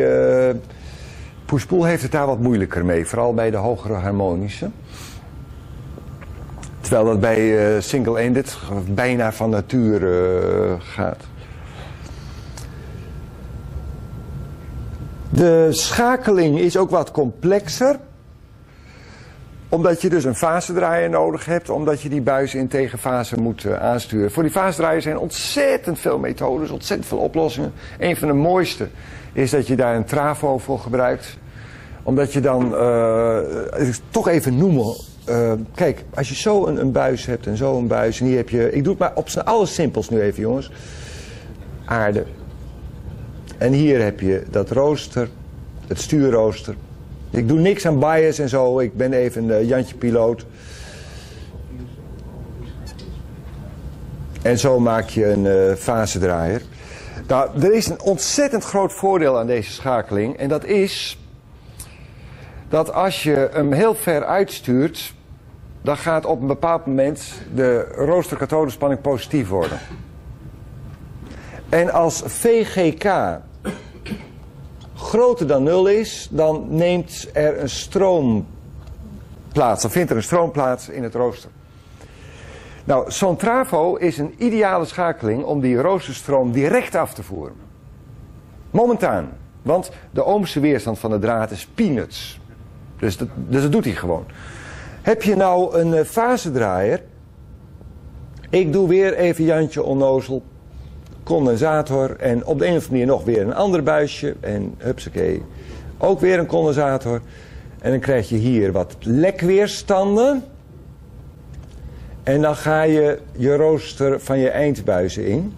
push-pull heeft het daar wat moeilijker mee. Vooral bij de hogere harmonische. Terwijl dat bij single-ended bijna van natuur gaat. De schakeling is ook wat complexer. Omdat je dus een fasedraaier nodig hebt. Omdat je die buis in tegenfase moet aansturen. Voor die fasedraaier zijn ontzettend veel methodes. Ontzettend veel oplossingen. Een van de mooiste is dat je daar een trafo voor gebruikt. Omdat je dan, toch even noemen. Kijk, als je zo een buis hebt en zo een buis. En hier heb je, ik doe het maar op zijn allersimpels nu even jongens. Aarde. En hier heb je dat rooster. Het stuurrooster. Ik doe niks aan bias en zo. Ik ben even een Jantje piloot. En zo maak je een fasedraaier. Nou, er is een ontzettend groot voordeel aan deze schakeling. En dat is dat als je hem heel ver uitstuurt, dan gaat op een bepaald moment de rooster-kathodespanning positief worden. En als VGK groter dan 0 is, dan neemt er een stroom plaats. Dan vindt er een stroom plaats in het rooster. Nou, zo'n trafo is een ideale schakeling om die roosterstroom direct af te voeren. Momentaan. Want de ohmse weerstand van de draad is peanuts. Dus dat doet hij gewoon. Heb je nou een fasedraaier. Ik doe weer even Jantje onnozel. Condensator. En op de een of andere manier nog weer een ander buisje. En hupsakee. Ook weer een condensator. En dan krijg je hier wat lekweerstanden. En dan ga je rooster van je eindbuizen in.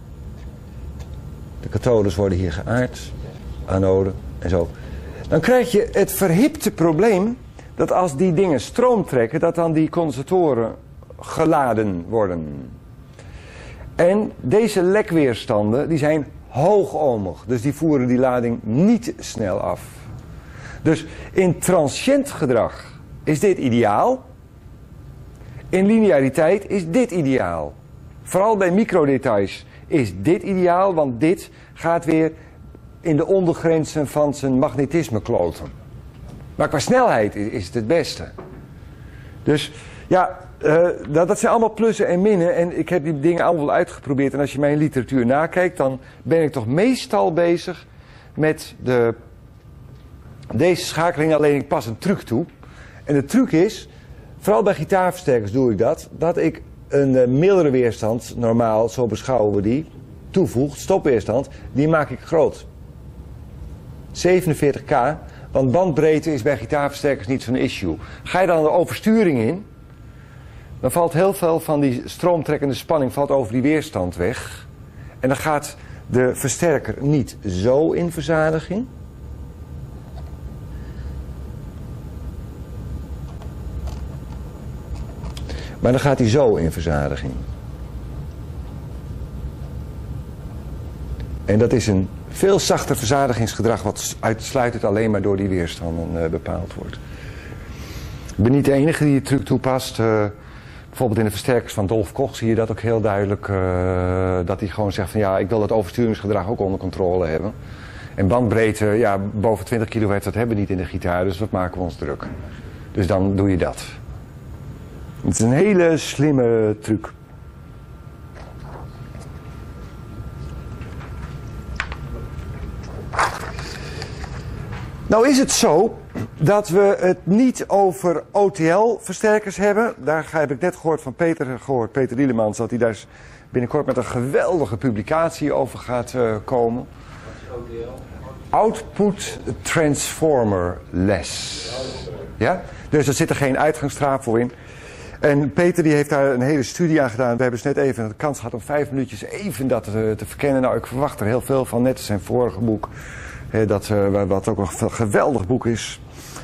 De kathodes worden hier geaard. Anode en zo. Dan krijg je het verhipte probleem dat als die dingen stroom trekken, dat dan die condensatoren geladen worden. En deze lekweerstanden die zijn hoogohmig. Dus die voeren die lading niet snel af. Dus in transient gedrag is dit ideaal. In lineariteit is dit ideaal. Vooral bij microdetails is dit ideaal, want dit gaat weer in de ondergrenzen van zijn magnetisme kloten. Maar qua snelheid is het beste. Dus ja, dat zijn allemaal plussen en minnen. En ik heb die dingen allemaal uitgeprobeerd. En als je mijn literatuur nakijkt, dan ben ik toch meestal bezig met deze schakeling. Alleen ik pas een truc toe. En de truc is, vooral bij gitaarversterkers doe ik dat ik een mildere weerstand, normaal, zo beschouwen we die, toevoegt, stopweerstand, die maak ik groot. 47k, want bandbreedte is bij gitaarversterkers niet zo'n issue. Ga je dan de oversturing in, dan valt heel veel van die stroomtrekkende spanning valt over die weerstand weg. En dan gaat de versterker niet zo in verzadiging. Maar dan gaat hij zo in verzadiging. En dat is een veel zachter verzadigingsgedrag wat uitsluitend alleen maar door die weerstanden bepaald wordt. Ik ben niet de enige die die truc toepast. Bijvoorbeeld in de versterkers van Dolf Koch zie je dat ook heel duidelijk. Dat hij gewoon zegt van ja, ik wil dat oversturingsgedrag ook onder controle hebben. En bandbreedte, ja, boven 20 kilohertz, dat hebben we niet in de gitaar, dus wat maken we ons druk. Dus dan doe je dat. Het is een hele slimme truc. Nou is het zo dat we het niet over OTL-versterkers hebben. Daar heb ik net gehoord van Peter Dielemans, dat hij daar binnenkort met een geweldige publicatie over gaat komen. Wat is OTL? Output Transformer Less. Ja? Dus er zit er geen uitgangstrafo in. En Peter die heeft daar een hele studie aan gedaan. We hebben dus net even de kans gehad om 5 minuutjes even dat te verkennen. Nou, ik verwacht er heel veel van, net als zijn vorige boek. Wat ook een geweldig boek is.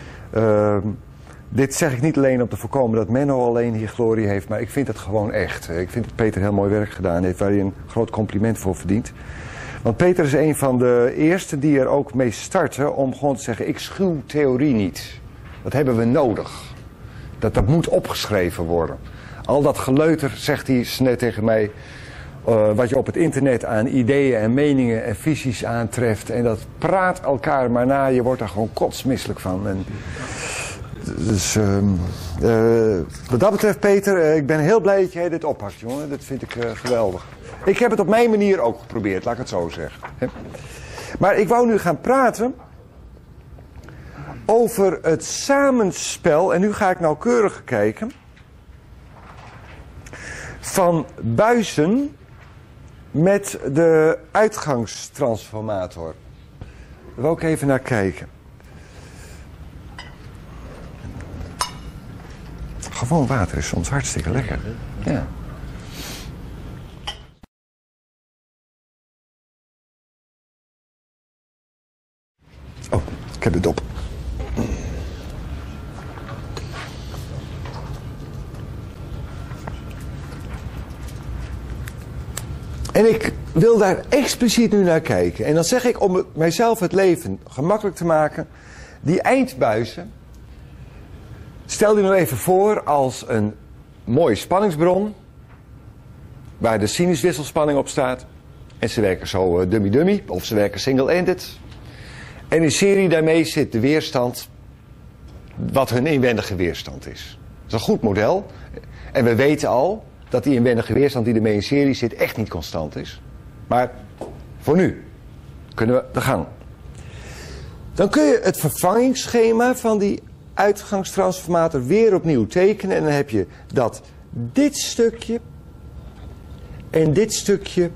Dit zeg ik niet alleen om te voorkomen dat Menno alleen hier glorie heeft, maar ik vind het gewoon echt. Ik vind dat Peter heel mooi werk gedaan heeft, waar hij een groot compliment voor verdient. Want Peter is een van de eerste die er ook mee starten om gewoon te zeggen, ik schuw theorie niet. Dat hebben we nodig. Dat moet opgeschreven worden. Al dat geleuter, zegt hij net tegen mij, wat je op het internet aan ideeën en meningen en visies aantreft. En dat praat elkaar maar na, je wordt daar gewoon kotsmisselijk van. En Dus wat dat betreft, Peter, ik ben heel blij dat jij dit oppakt, jongen. Dat vind ik geweldig. Ik heb het op mijn manier ook geprobeerd, laat ik het zo zeggen. Maar ik wou nu gaan praten over het samenspel, en nu ga ik nauwkeurig kijken, van buizen met de uitgangstransformator. Daar wil ik even naar kijken. Gewoon water is soms hartstikke lekker. Ja. Oh, ik heb de dop. En ik wil daar expliciet nu naar kijken. En dan zeg ik, om mijzelf het leven gemakkelijk te maken, die eindbuizen, stel je nou even voor als een mooie spanningsbron, waar de sinuswisselspanning op staat. En ze werken zo dummy-dummy, of ze werken single-ended. En in serie daarmee zit de weerstand, wat hun inwendige weerstand is. Dat is een goed model. En we weten al dat die inwendige weerstand die ermee in serie zit echt niet constant is. Maar voor nu kunnen we de gang. Dan kun je het vervangingsschema van die uitgangstransformator weer opnieuw tekenen. En dan heb je dat dit stukje en dit stukje,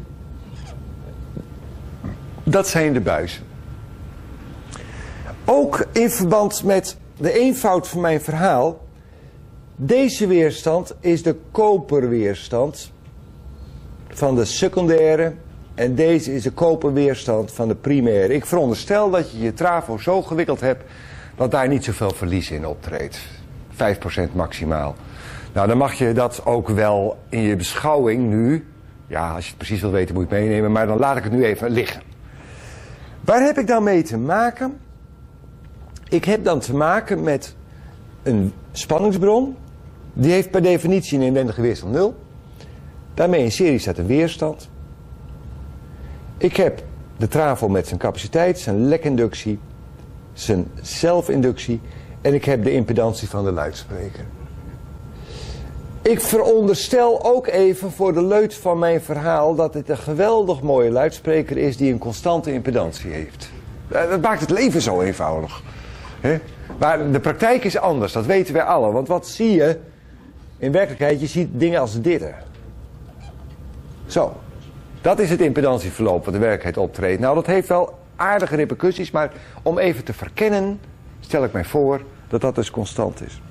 dat zijn de buizen. Ook in verband met de eenvoud van mijn verhaal. Deze weerstand is de koperweerstand van de secundaire. En deze is de koperweerstand van de primaire. Ik veronderstel dat je je trafo zo gewikkeld hebt dat daar niet zoveel verlies in optreedt. 5% maximaal. Nou, dan mag je dat ook wel in je beschouwing nu. Ja, als je het precies wil weten moet je het meenemen. Maar dan laat ik het nu even liggen. Waar heb ik dan mee te maken? Ik heb dan te maken met een spanningsbron. Die heeft per definitie een inwendige weerstand 0. Daarmee in serie staat een weerstand. Ik heb de trafo met zijn capaciteit, zijn lekinductie, zijn zelfinductie. En ik heb de impedantie van de luidspreker. Ik veronderstel ook even voor de leut van mijn verhaal dat dit een geweldig mooie luidspreker is die een constante impedantie heeft. Dat maakt het leven zo eenvoudig. Maar de praktijk is anders, dat weten wij allen. Want wat zie je in werkelijkheid? Je ziet dingen als dit. Zo. Dat is het impedantieverloop wat de werkelijkheid optreedt. Nou, dat heeft wel aardige repercussies, maar om even te verkennen, stel ik mij voor dat dat dus constant is.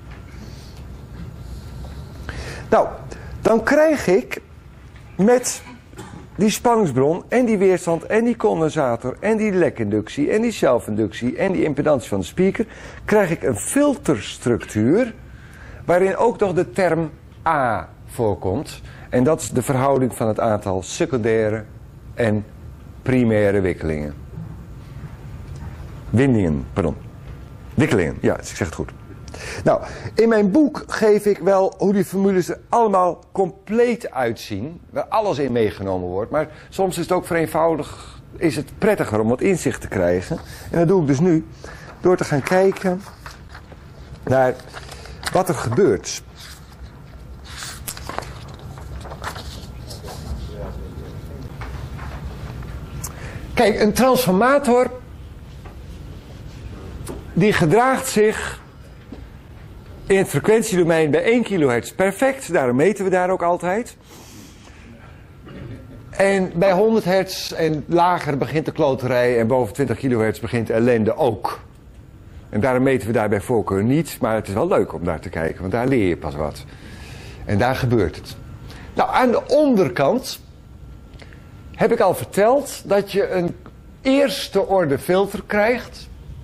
Nou, dan krijg ik met die spanningsbron en die weerstand en die condensator en die lekinductie en die zelfinductie en die impedantie van de speaker, krijg ik een filterstructuur waarin ook nog de term A voorkomt. En dat is de verhouding van het aantal secundaire en primaire wikkelingen. Wikkelingen, ja, ik zeg het goed. Nou, in mijn boek geef ik wel hoe die formules er allemaal compleet uitzien. Waar alles in meegenomen wordt. Maar soms is het ook vereenvoudig, is het prettiger om wat inzicht te krijgen. En dat doe ik dus nu door te gaan kijken naar wat er gebeurt. Kijk, een transformator die gedraagt zich in het frequentiedomein bij 1 kHz perfect. Daarom meten we daar ook altijd. En bij 100 hertz en lager begint de kloterij en boven 20 kHz begint ellende ook. En daarom meten we daar bij voorkeur niet. Maar het is wel leuk om daar te kijken, want daar leer je pas wat. En daar gebeurt het. Nou, aan de onderkant heb ik al verteld dat je een eerste orde filter krijgt.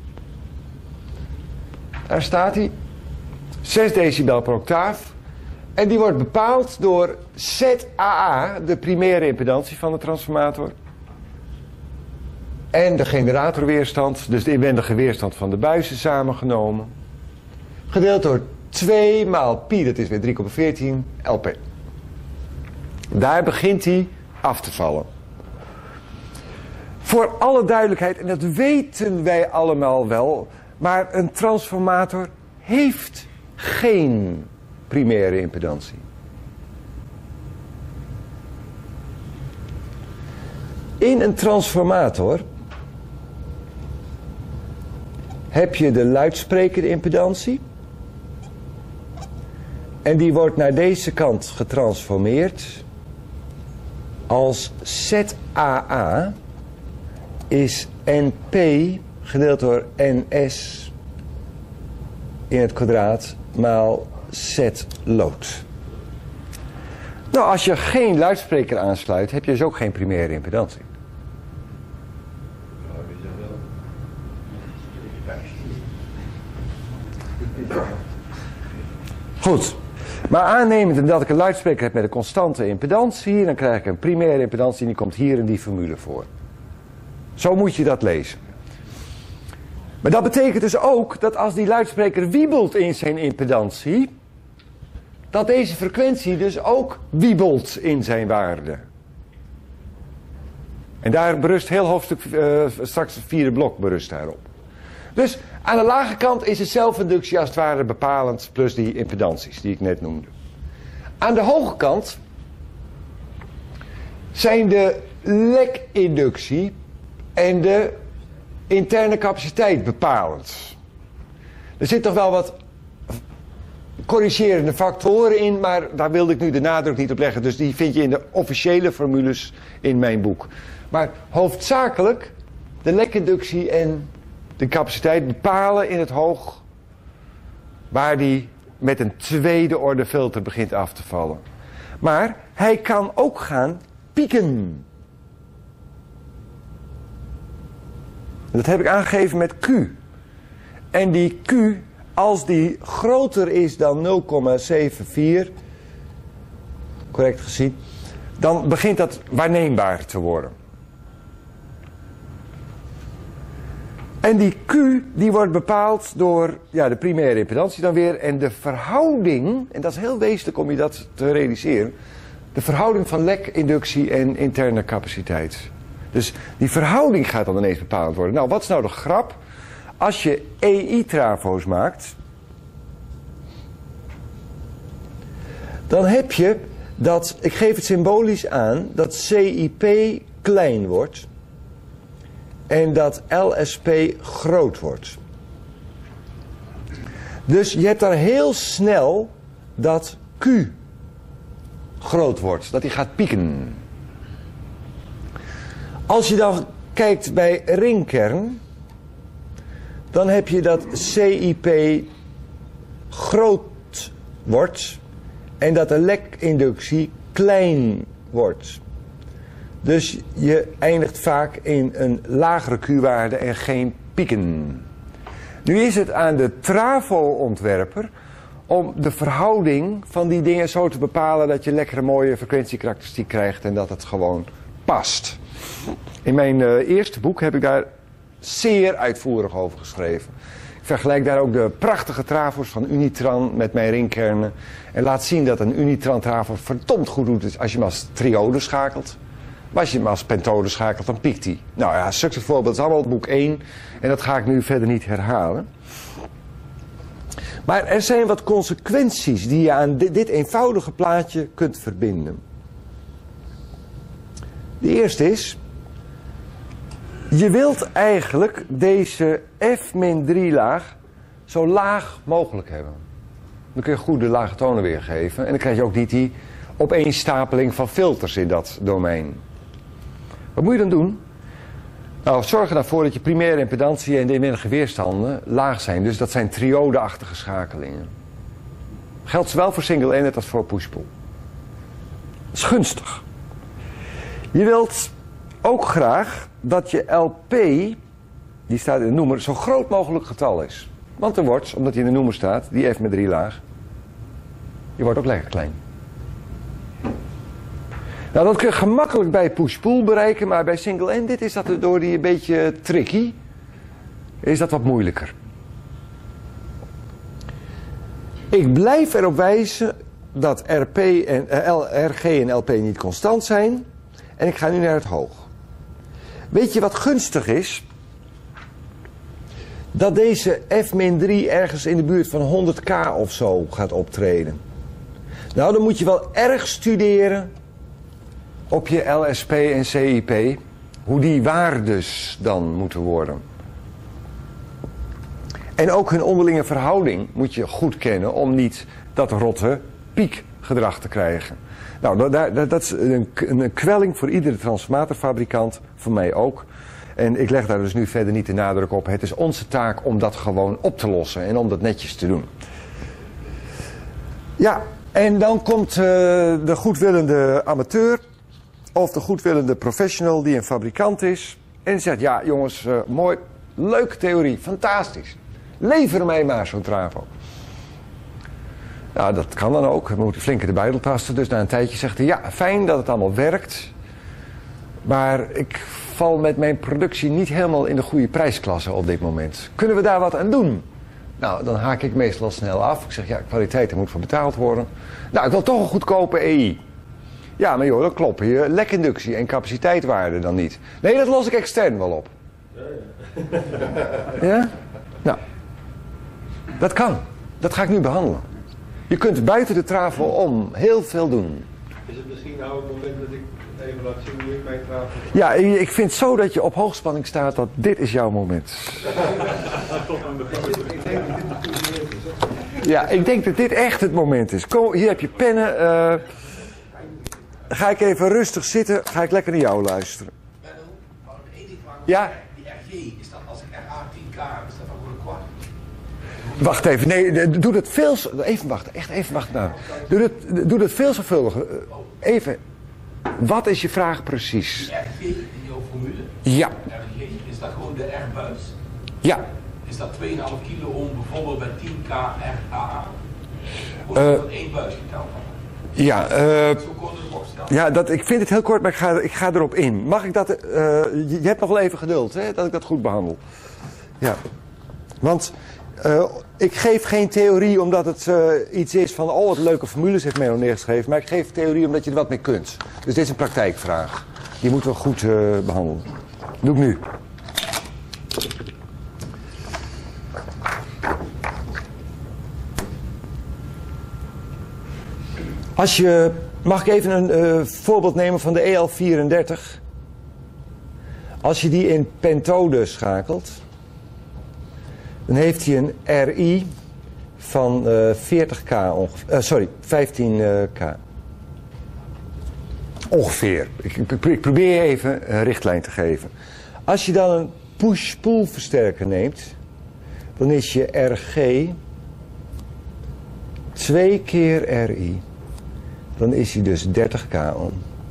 Daar staat hij. 6 decibel per octaaf. En die wordt bepaald door ZAA, de primaire impedantie van de transformator. En de generatorweerstand, dus de inwendige weerstand van de buizen samengenomen. Gedeeld door 2 maal pi, dat is weer 3,14 LP. Daar begint hij af te vallen. Voor alle duidelijkheid, en dat weten wij allemaal wel, maar een transformator heeft geen primaire impedantie. In een transformator heb je de luidsprekerimpedantie. En die wordt naar deze kant getransformeerd als ZAA is NP gedeeld door NS in het kwadraat maal Z lood. Nou, als je geen luidspreker aansluit, heb je dus ook geen primaire impedantie. Goed. Maar aannemend dat ik een luidspreker heb met een constante impedantie, dan krijg ik een primaire impedantie en die komt hier in die formule voor. Zo moet je dat lezen. Maar dat betekent dus ook dat als die luidspreker wiebelt in zijn impedantie, dat deze frequentie dus ook wiebelt in zijn waarde. En daar berust heel hoofdstuk, straks het vierde blok berust daarop. Dus aan de lage kant is de zelfinductie als het ware bepalend plus die impedanties die ik net noemde. Aan de hoge kant zijn de lekinductie en de interne capaciteit bepalend. Er zit toch wel wat corrigerende factoren in, maar daar wilde ik nu de nadruk niet op leggen. Dus die vind je in de officiële formules in mijn boek. Maar hoofdzakelijk de lekinductie en de capaciteit bepalen in het hoog waar die met een tweede orde filter begint af te vallen. Maar hij kan ook gaan pieken. Dat heb ik aangegeven met Q. En die Q, als die groter is dan 0,74, correct gezien, dan begint dat waarneembaar te worden. En die Q, die wordt bepaald door de primaire impedantie dan weer. En de verhouding, en dat is heel wezenlijk om je dat te realiseren, de verhouding van lekinductie en interne capaciteit. Dus die verhouding gaat dan ineens bepaald worden. Nou, wat is nou de grap? Als je EI-trafo's maakt, dan heb je dat, ik geef het symbolisch aan, dat CIP klein wordt en dat LSP groot wordt. Dus je hebt daar heel snel dat Q groot wordt, dat die gaat pieken. Als je dan kijkt bij ringkern, dan heb je dat CIP groot wordt en dat de lekinductie klein wordt. Dus je eindigt vaak in een lagere Q-waarde en geen pieken. Nu is het aan de trafo-ontwerper om de verhouding van die dingen zo te bepalen dat je lekkere mooie frequentiekarakteristiek krijgt en dat het gewoon past. In mijn eerste boek heb ik daar zeer uitvoerig over geschreven. Ik vergelijk daar ook de prachtige trafo's van Unitran met mijn ringkernen. En laat zien dat een Unitran trafo verdomd goed doet als je hem als triode schakelt. Maar als je hem als pentode schakelt, dan piekt hij. Nou ja, succesvoorbeeld is allemaal boek 1. En dat ga ik nu verder niet herhalen. Maar er zijn wat consequenties die je aan dit eenvoudige plaatje kunt verbinden. De eerste is, je wilt eigenlijk deze F-3 laag zo laag mogelijk hebben. Dan kun je goede lage tonen weergeven. En dan krijg je ook niet die opeenstapeling van filters in dat domein. Wat moet je dan doen? Nou, zorg ervoor dat je primaire impedantie en de inwendige weerstanden laag zijn. Dus dat zijn triode-achtige schakelingen. Geldt zowel voor single net als voor push-pull. Dat is gunstig. Je wilt ook graag dat je LP, die staat in de noemer, zo groot mogelijk getal is. Want er wordt, omdat hij in de noemer staat, die F3 laag, die wordt ook lekker klein. Nou, dat kun je gemakkelijk bij push-pull bereiken, maar bij single-ended is dat door die een beetje tricky, is dat wat moeilijker. Ik blijf erop wijzen dat RG en LP niet constant zijn. En ik ga nu naar het hoog. Weet je wat gunstig is? dat deze F-3 ergens in de buurt van 100k of zo gaat optreden. Nou, dan moet je wel erg studeren op je LSP en CIP, hoe die waardes dan moeten worden. En ook hun onderlinge verhouding moet je goed kennen om niet dat rotte piekgedrag te krijgen. Nou, dat is een kwelling voor iedere transformatorfabrikant, voor mij ook. En ik leg daar dus nu verder niet de nadruk op. Het is onze taak om dat gewoon op te lossen en om dat netjes te doen. Ja, en dan komt de goedwillende amateur of de goedwillende professional die een fabrikant is. En die zegt, ja jongens, mooi, leuke theorie, fantastisch. Lever mij maar zo'n trafo. Nou, dat kan dan ook. We moeten flink in de buidel tasten. Dus na een tijdje zegt hij, ja, fijn dat het allemaal werkt. Maar ik val met mijn productie niet helemaal in de goede prijsklasse op dit moment. Kunnen we daar wat aan doen? Nou, dan haak ik meestal snel af. Ik zeg, ja, kwaliteit, daar moet voor betaald worden. Nou, ik wil toch een goedkope EI. Ja, maar joh, dat klopt hier. Lekinductie en capaciteitswaarde dan niet. Nee, dat los ik extern wel op. Ja? Nou, dat kan. Dat ga ik nu behandelen. Je kunt buiten de trafo om heel veel doen. Is het misschien nou het moment dat ik even laat zien hoe ik mijn trafo... Ja, ik vind zo dat je op hoogspanning staat, dat dit is jouw moment. Ja, ik denk dat dit echt het moment is. Kom, hier heb je pennen. Ga ik even rustig zitten, ga ik lekker naar jou luisteren. Ja? Die RG, is dat als ik RA 10K heb, is dat dan voor een kwart? Wacht even, nee, doe dat veel... Even wachten, echt even wachten nou. Doe dat veel zorgvuldiger. Even, wat is je vraag precies? Die RG in jouw formule? Ja. RG, is dat gewoon de R-buis? Ja. Is dat 2,5 kilo om bijvoorbeeld bij 10K RA? Of is dat één buis geteld? Ja, Zo kort in de box stellen. ja, ik vind het heel kort, maar ik ga erop in. Mag ik dat... je hebt nog wel even geduld, hè, dat ik dat goed behandel. Ja. Want ik geef geen theorie omdat het iets is van... oh, wat leuke formules heeft Menno neergeschreven. Maar ik geef theorie omdat je er wat mee kunt. Dus dit is een praktijkvraag. Die moeten we goed behandelen. Doe ik nu. Mag ik even een voorbeeld nemen van de EL34? Als je die in pentode schakelt, dan heeft hij een RI van 40k ongeveer. 15k. Ongeveer. Ik probeer je even een richtlijn te geven. Als je dan een push-pull versterker neemt, dan is je RG 2 keer RI. Dan is hij dus 30k om.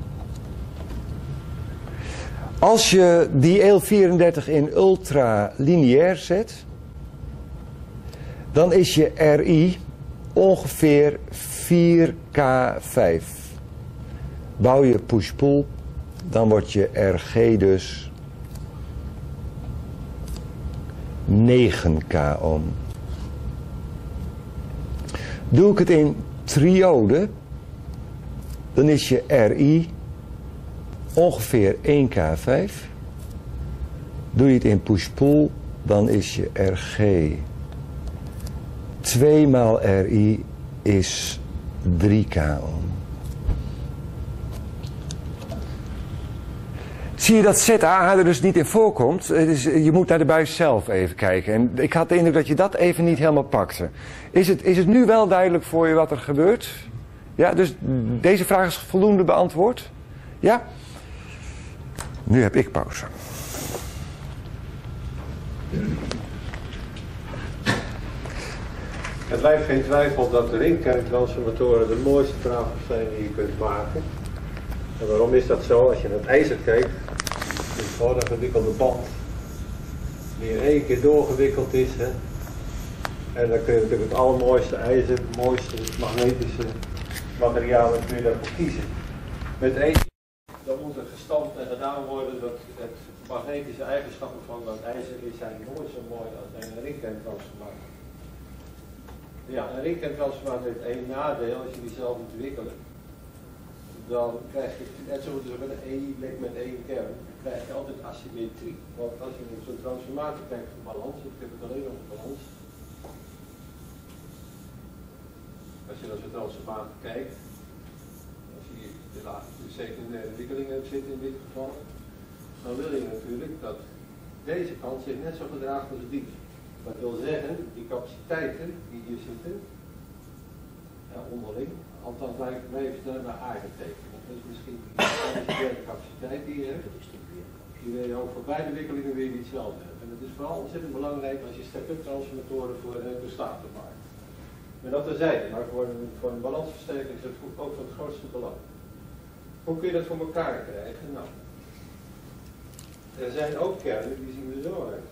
Als je die EL34 in ultra lineair zet, dan is je RI ongeveer 4k5. Bouw je push-pull, dan wordt je RG dus 9k om. Doe ik het in triode, dan is je RI ongeveer 1k5. Doe je het in push-pull, dan is je RG 2 maal RI is 3k om. Zie je dat ZAH er dus niet in voorkomt? Je moet naar de buis zelf even kijken. En ik had de indruk dat je dat even niet helemaal pakte. Is het nu wel duidelijk voor je wat er gebeurt? Ja, dus deze vraag is voldoende beantwoord? Ja? Nu heb ik pauze. Het lijkt geen twijfel dat de ringkerntransformatoren de mooiste trafos zijn die je kunt maken. En waarom is dat zo? Als je naar het ijzer kijkt, is het gewoon een gewikkelde band die in één keer doorgewikkeld is. Hè? En dan kun je natuurlijk het allermooiste ijzer, het mooiste magnetische materialen kun je daarvoor kiezen. Met één, dan moet er gestampt en gedaan worden dat het magnetische eigenschappen van dat ijzer zijn nooit zo mooi als een ringkerntransformator. Ja, een ringkerntransformator heeft één nadeel als je die zelf moet wikkelen. Dan krijg je net zoals met een EI-lek met één kern. krijg je altijd asymmetrie. Want als je op zo'n transformator kijkt voor balans, ik heb het alleen over balans. Als je naar zo'n transformator kijkt, dan zie je de secundaire wikkeling hebt zitten in dit geval. Dan wil je natuurlijk dat deze kant zich net zo gedraagt als die. Dat wil zeggen, die capaciteiten die hier zitten, ja, onderling, althans blijven ze naar aarde tekenen. Dat is misschien de capaciteit die je hebt. Die wil je ook voor beide wikkelingen weer hetzelfde hebben. En het is vooral ontzettend belangrijk als je step-up transformatoren voor een elektrostator maakt. Maar dat terzijde, maar voor een balansversterker is het ook van het grootste belang. Hoe kun je dat voor elkaar krijgen? Nou, er zijn ook kernen die zien er zo uit.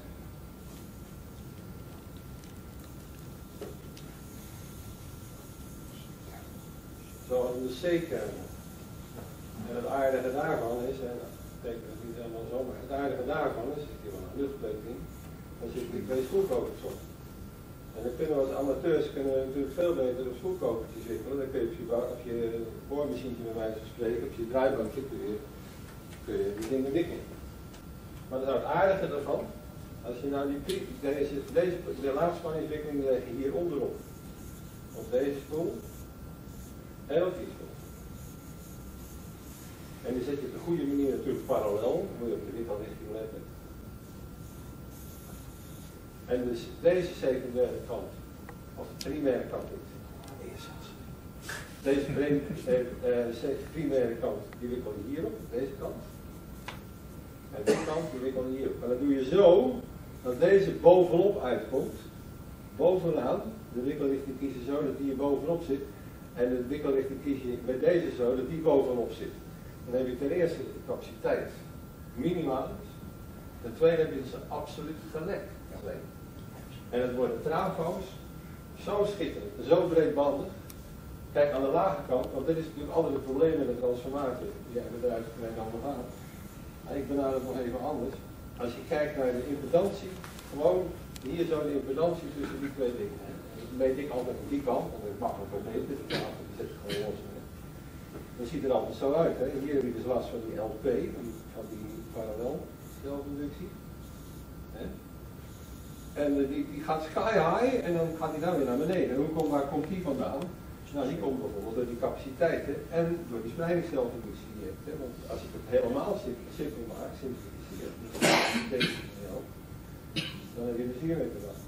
Zoals de C-kernen. En het aardige daarvan is, en dat betekent het niet helemaal zo, maar het aardige daarvan is, ik heb wel een luchtpleting, dan zit die twee spoelkokertjes op. En dan kunnen we als amateurs natuurlijk veel beter op spoelkokertjes wikkelen. Dan kun je op je boormachientje bij wijze van spreken, op je draaibankje kun je die dingen wikkelen. Maar dat is het aardige ervan, als je nou de laagspanningswikkeling leg je hier onderop. Op deze spoel en op die spoel. En die zet je op de goede manier natuurlijk parallel, dan moet je op de wikkelrichting letten. En dus deze secundaire kant, of de primaire kant niet. Deze primaire kant, die wikkel je hierop, deze kant. En die kant, die wikkel je hierop. En dat doe je zo, dat deze bovenop uitkomt. Bovenaan, de wikkelrichting kies je zo dat die hier bovenop zit. En de wikkelrichting kies je bij deze zo dat die bovenop zit. Dan heb je ten eerste de capaciteit minimaal. Ten tweede heb je ze absoluut gelijk. En het worden trafo's zo schitterend, zo breedbandig. Kijk aan de lage kant, want dit is natuurlijk altijd het probleem met de transformator. Die jij bedrijf allemaal gaat. Ik benader het nog even anders. Als je kijkt naar de impedantie, gewoon hier zo de impedantie tussen die twee dingen. Dat meet ik altijd op die kant, want dat is makkelijk om meten. Die zet ik gewoon los. Dan ziet het er altijd zo uit. Hè. Hier heb je dus last van die LP, van die parallelstelconductie. En die gaat sky high en dan gaat die dan weer naar beneden. En waar komt die vandaan? Nou, die komt bijvoorbeeld door die capaciteiten en door die spreidingstelconductie die je hebt. Hè. Want als ik het helemaal simpel maak, simplificeer, dan heb je dus hier mee te maken.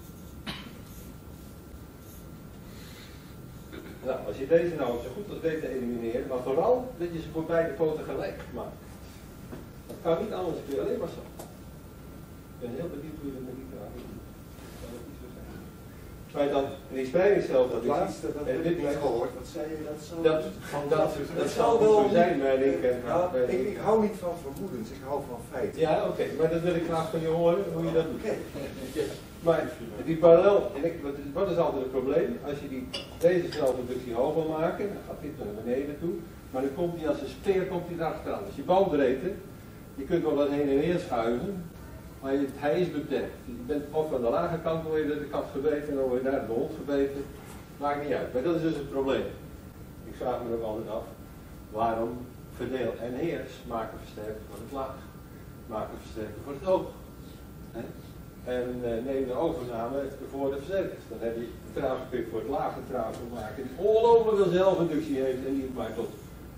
Nou, als je deze nou zo goed als beter elimineert, maar vooral dat je ze voor beide poten gelijk maakt. Dat kan niet anders, kun je alleen maar zo. Ik ben heel benieuwd hoe je dat moet doen. Dat kan het niet zo zijn. Maar dan, die spreidingstel, dat laatste, dat heb ik niet gehoord. Wat zei je dat zo? Dat zal wel zo zijn, maar ik hou niet van vermoedens, ik hou van feiten. Ja, oké, maar dat wil ik graag van je horen, hoe je dat doet. Maar die parallel, wat is altijd het probleem? Als je deze celconductie hoog wil maken, dan gaat dit naar beneden toe, maar dan komt die als een speer erachteraan. Dus je bandbreedte, je kunt wel wat heen en weer schuiven, maar hij is beperkt. Je bent of aan de lage kant word je de kat gebeten en dan word je daar de hond gebeten. Maakt niet uit, maar dat is dus het probleem. Ik vraag me ook altijd af, waarom verdeel en heers maken versterker voor het laag, maken versterker voor het hoog. En neem de overname voor de verzekers. Dan heb je trafo voor het lage trafo maken die ongelooflijke zelfinductie heeft en die maar tot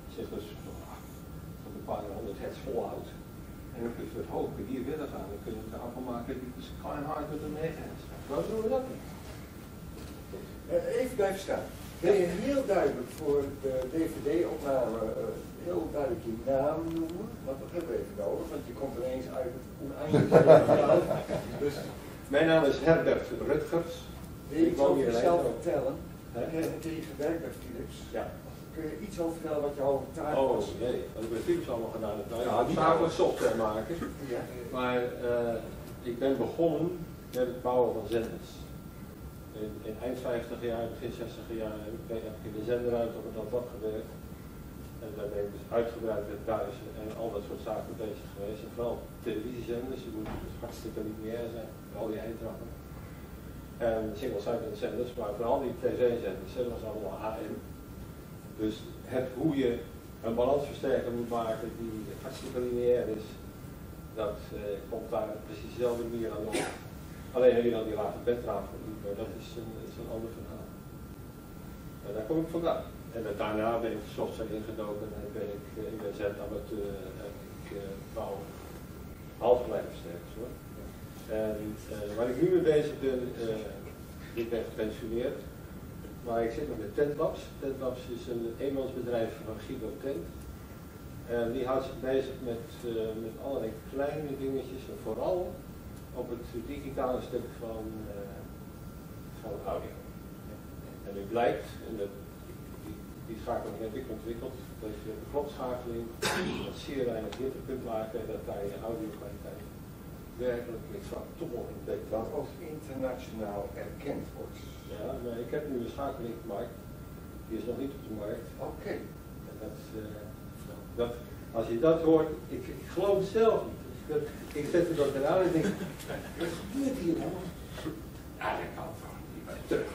een paar honderd hertz volhoudt. En dan kun je voor het hoge hier verder gaan. Dan kun je een trafo maken die is klein hard met een 9 hertz. Waarom doen we dat niet? Even blijven staan. Wil je heel duidelijk voor de DVD-opname heel duidelijk je naam noemen? Want dat hebben we even nodig, want je komt ineens uit het oneindige. Dus, mijn naam is Herbert Rutgers. wil je iets over jezelf vertellen? Ik heb een keer gewerkt bij Philips. Ja. Kun je iets over vertellen wat je hoge taak was? Oh nee, wat ik bij Philips allemaal gedaan heb. Nou, ja, niet samen software maken. Ja. Maar ik ben begonnen met het bouwen van zenders. In eind 50 jaar, begin 60 jaar heb ik in de zenderruimte op het wat gewerkt. En daar ben ik dus uitgebreid met buizen en al dat soort zaken bezig geweest. En vooral televisiezenders, die moeten dus hartstikke lineair zijn, al die eindtrappen. En single-sided zenders, maar vooral die tv-zenders, dat was allemaal AM. Dus hoe je een balansversterker moet maken die hartstikke lineair is dat komt daar precies dezelfde manier aan op. Alleen heb je dan die lage bedragen, maar dat is een ander verhaal. En daar kom ik vandaan. En daarna ben ik de software ingedoken en ik ben Z-amateur en ik bouw halfgeleidversterkers hoor. En waar ik nu mee bezig ben, ik ben gepensioneerd, maar ik zit nog met Tentlabs. Tentlabs is een eenmansbedrijf van Guido Tent. En die houdt zich bezig met allerlei kleine dingetjes en vooral op het digitale stuk van audio. En nu blijkt, en die schakeling heb ik ontwikkeld, dat je de klokschakeling met zeer weinig hitte kunt maken en dat daar je audio-kwaliteit werkelijk met factoren beter Dat ook internationaal erkend wordt. Ja, maar ik heb nu een schakeling gemaakt, die is nog niet op de markt. Oké. En dat, als je dat hoort, ik geloof het zelf niet. Ik zet er dat eraan en denk, wat gebeurt hier nou? Ja, dat kan gewoon niet terug.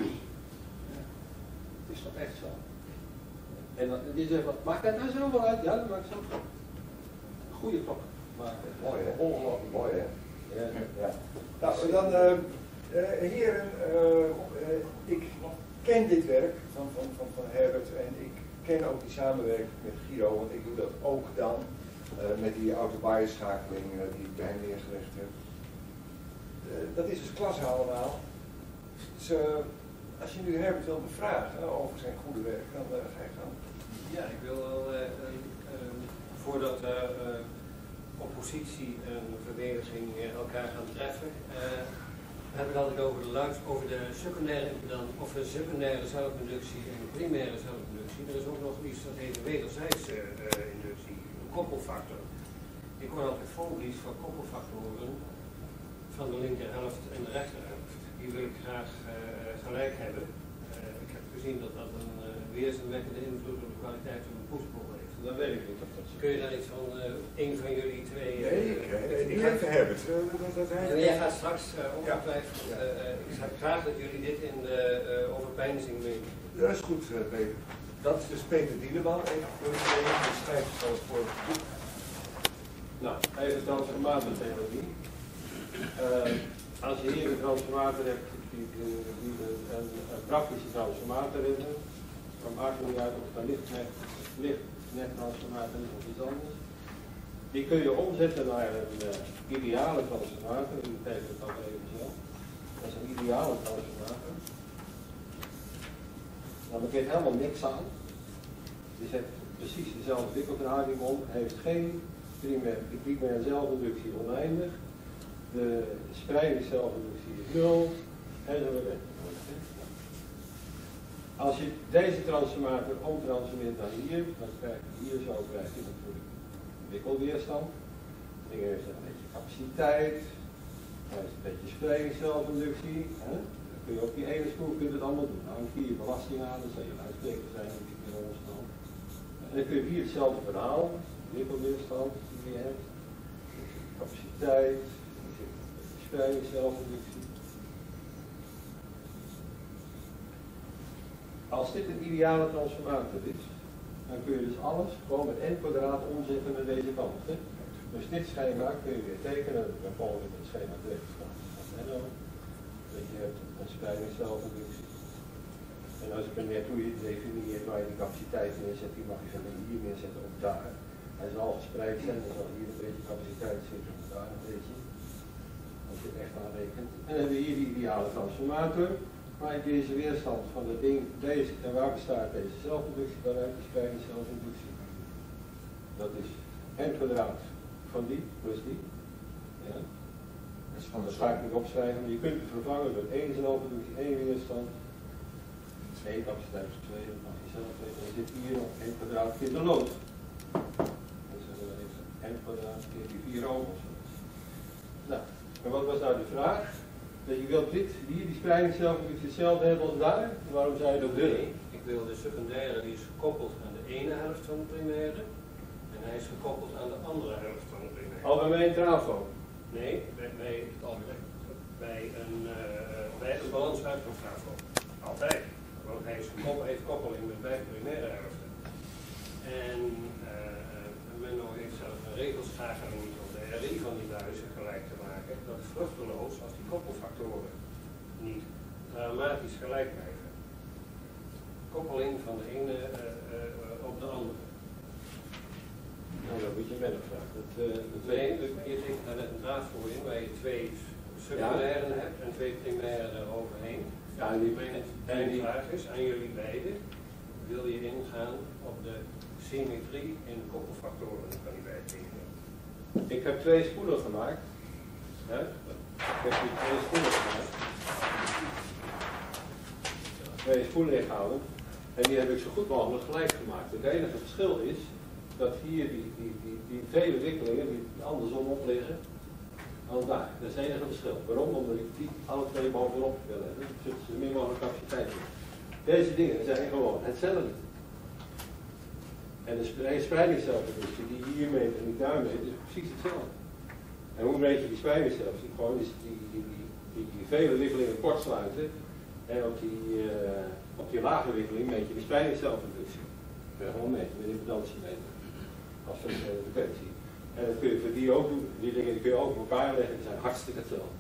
Het is toch echt zo. En dan, die zegt, wat maakt dat nou zo wel uit? Ja, dat maakt zo. Een goede klok maken. Mooi hè? Ongelooflijk. Mooi hè? Ja. Ja. Nou, dan heren, ik ken dit werk van Herbert en ik ken ook die samenwerking met Guido, want ik doe dat ook dan met die auto-bias-schakeling die ik bij hem neergelegd heb. Dat is dus klasse allemaal. Dus als je nu Herbert wil bevragen over zijn goede werk, dan ga je gaan. Ja, ik wil wel, voordat oppositie en verdediging elkaar gaan treffen, heb ik altijd over de secundaire of de secundaire zelfinductie en de primaire zelfinductie. Er is ook nog iets dat heet wederzijdse inductie, een koppelfactor. Ik hoor altijd vogels van koppelfactoren van de linkerhelft en de rechterhelft. Die wil ik graag gelijk hebben. Ik heb gezien dat dat een weerzinwekkende invloed op de kwaliteit van een poesbol heeft. Dat weet ik niet of dat zo. Kun je daar iets van een van jullie twee... ik ga even Herbert. Jij gaat straks ongetwijfeld. Ik zou graag dat jullie dit in de overpeinzing nemen. Dat is goed, Peter. Dat is dus Peter Dieleman, even voor de schrijver van het vorige boek. Nou, even transformatortheorie. Als je hier een transformator hebt, die een praktische transformator is, dan maakt het niet uit of het een lichtnettransformator is of iets anders. Die kun je omzetten naar een ideale transformator, die betekent het dan even zo. Dat is een ideale transformator. Dan begint helemaal niks aan. Die zet precies dezelfde wikkeldraaiing om, heeft geen primaire zelfinductie oneindig. De spreiding zelfinductie is 0 en zo weer. Als je deze transformator omtransformeert naar hier, dan krijg je hier zo natuurlijk wikkelweerstand. Ding heeft een beetje capaciteit, hij heeft een beetje spreiding zelfinductie. Dan kun je op die ene spoel het allemaal doen. Dan hang je hier belasting aan, dan zal je luidspreker zijn die ik in onderstand. En dan kun je hier hetzelfde verhaal, wikkelweerstand die je hebt, capaciteit, spreiding zelfinductie. Als dit een ideale transformator is, dan kun je dus alles gewoon met n kwadraat omzetten naar deze kant. Hè? Dus dit schema kun je weer tekenen, dan volgen we het schema terecht staan. Dat je hebt een spreiding zelfinductie. En als ik net hoe je het definieert waar je die capaciteit neerzet, die mag je van hier neerzetten of daar. Hij zal gespreid zijn, dan zal hier een beetje capaciteit zitten of daar een beetje. Als je het echt aanrekent. En dan hebben we hier die ideale transformator. Maar deze weerstand van het ding, deze, en waar bestaat deze zelfinductie waaruit? Die spreiding zelfinductie. Dat is n kwadraat van die plus die. Ja. Dat ga ik niet opschrijven, maar je kunt het vervangen door 1 zelfinductie, 1 weerstand. 2 capaciteit plus 2, dat mag je zelf weten. Dan zit hier nog 1 kwadraat keer de lood. Dan zeggen we even n kwadraat keer die 4 ohm of zo. Nou, maar wat was nou de vraag? Dat je wilt hier die spreiding zelf hetzelfde hebben als daar. Waarom zou je dat willen? Nee, ik wil de secundaire, die is gekoppeld aan de ene helft van de primaire. En hij is gekoppeld aan de andere helft van de primaire. Al bij mij een trafo? Nee, bij een balansuit van trafo. Altijd. Want hij is heeft koppeling met beide primaire helften. En Menno heeft zelf een regelschakeling op de drie van die buizen gelijk te maken, dat is vruchteloos als die koppelfactoren niet dramatisch gelijk blijven. Koppeling van de ene op de andere. Nou, dat moet je met een vraag. Je tekent daar net een draad voor in waar je twee secundairen hebt en twee primaire eroverheen. Ja, mijn vraag is aan jullie beiden, wil je ingaan op de symmetrie in de koppelfactoren van die beide dingen? Ik heb twee spoelen gemaakt. Ja? Ik heb hier twee spoelen gemaakt. Twee spoellichamen. En die heb ik zo goed mogelijk gelijk gemaakt. Het enige verschil is dat hier die vele wikkelingen die andersom op liggen, dan daar. Dat is het enige verschil. Waarom? Omdat ik die alle twee bovenop wil hebben. Zodat ze meer mogelijk capaciteit hebben. Deze dingen zijn gewoon hetzelfde. En de spreidingszelfproductie die hier meet en die daar meet is precies hetzelfde. En hoe meet je die spreidingszelfproductie? Gewoon is die vele wikkelingen kort sluiten. En op die lage wikkeling meet je de spreidingszelfproductie. Dat kun je gewoon meten met impedantiemeter. Als frequentie. En dat kun je voor die ook doen. Die dingen die kun je ook op elkaar leggen, die zijn hartstikke hetzelfde.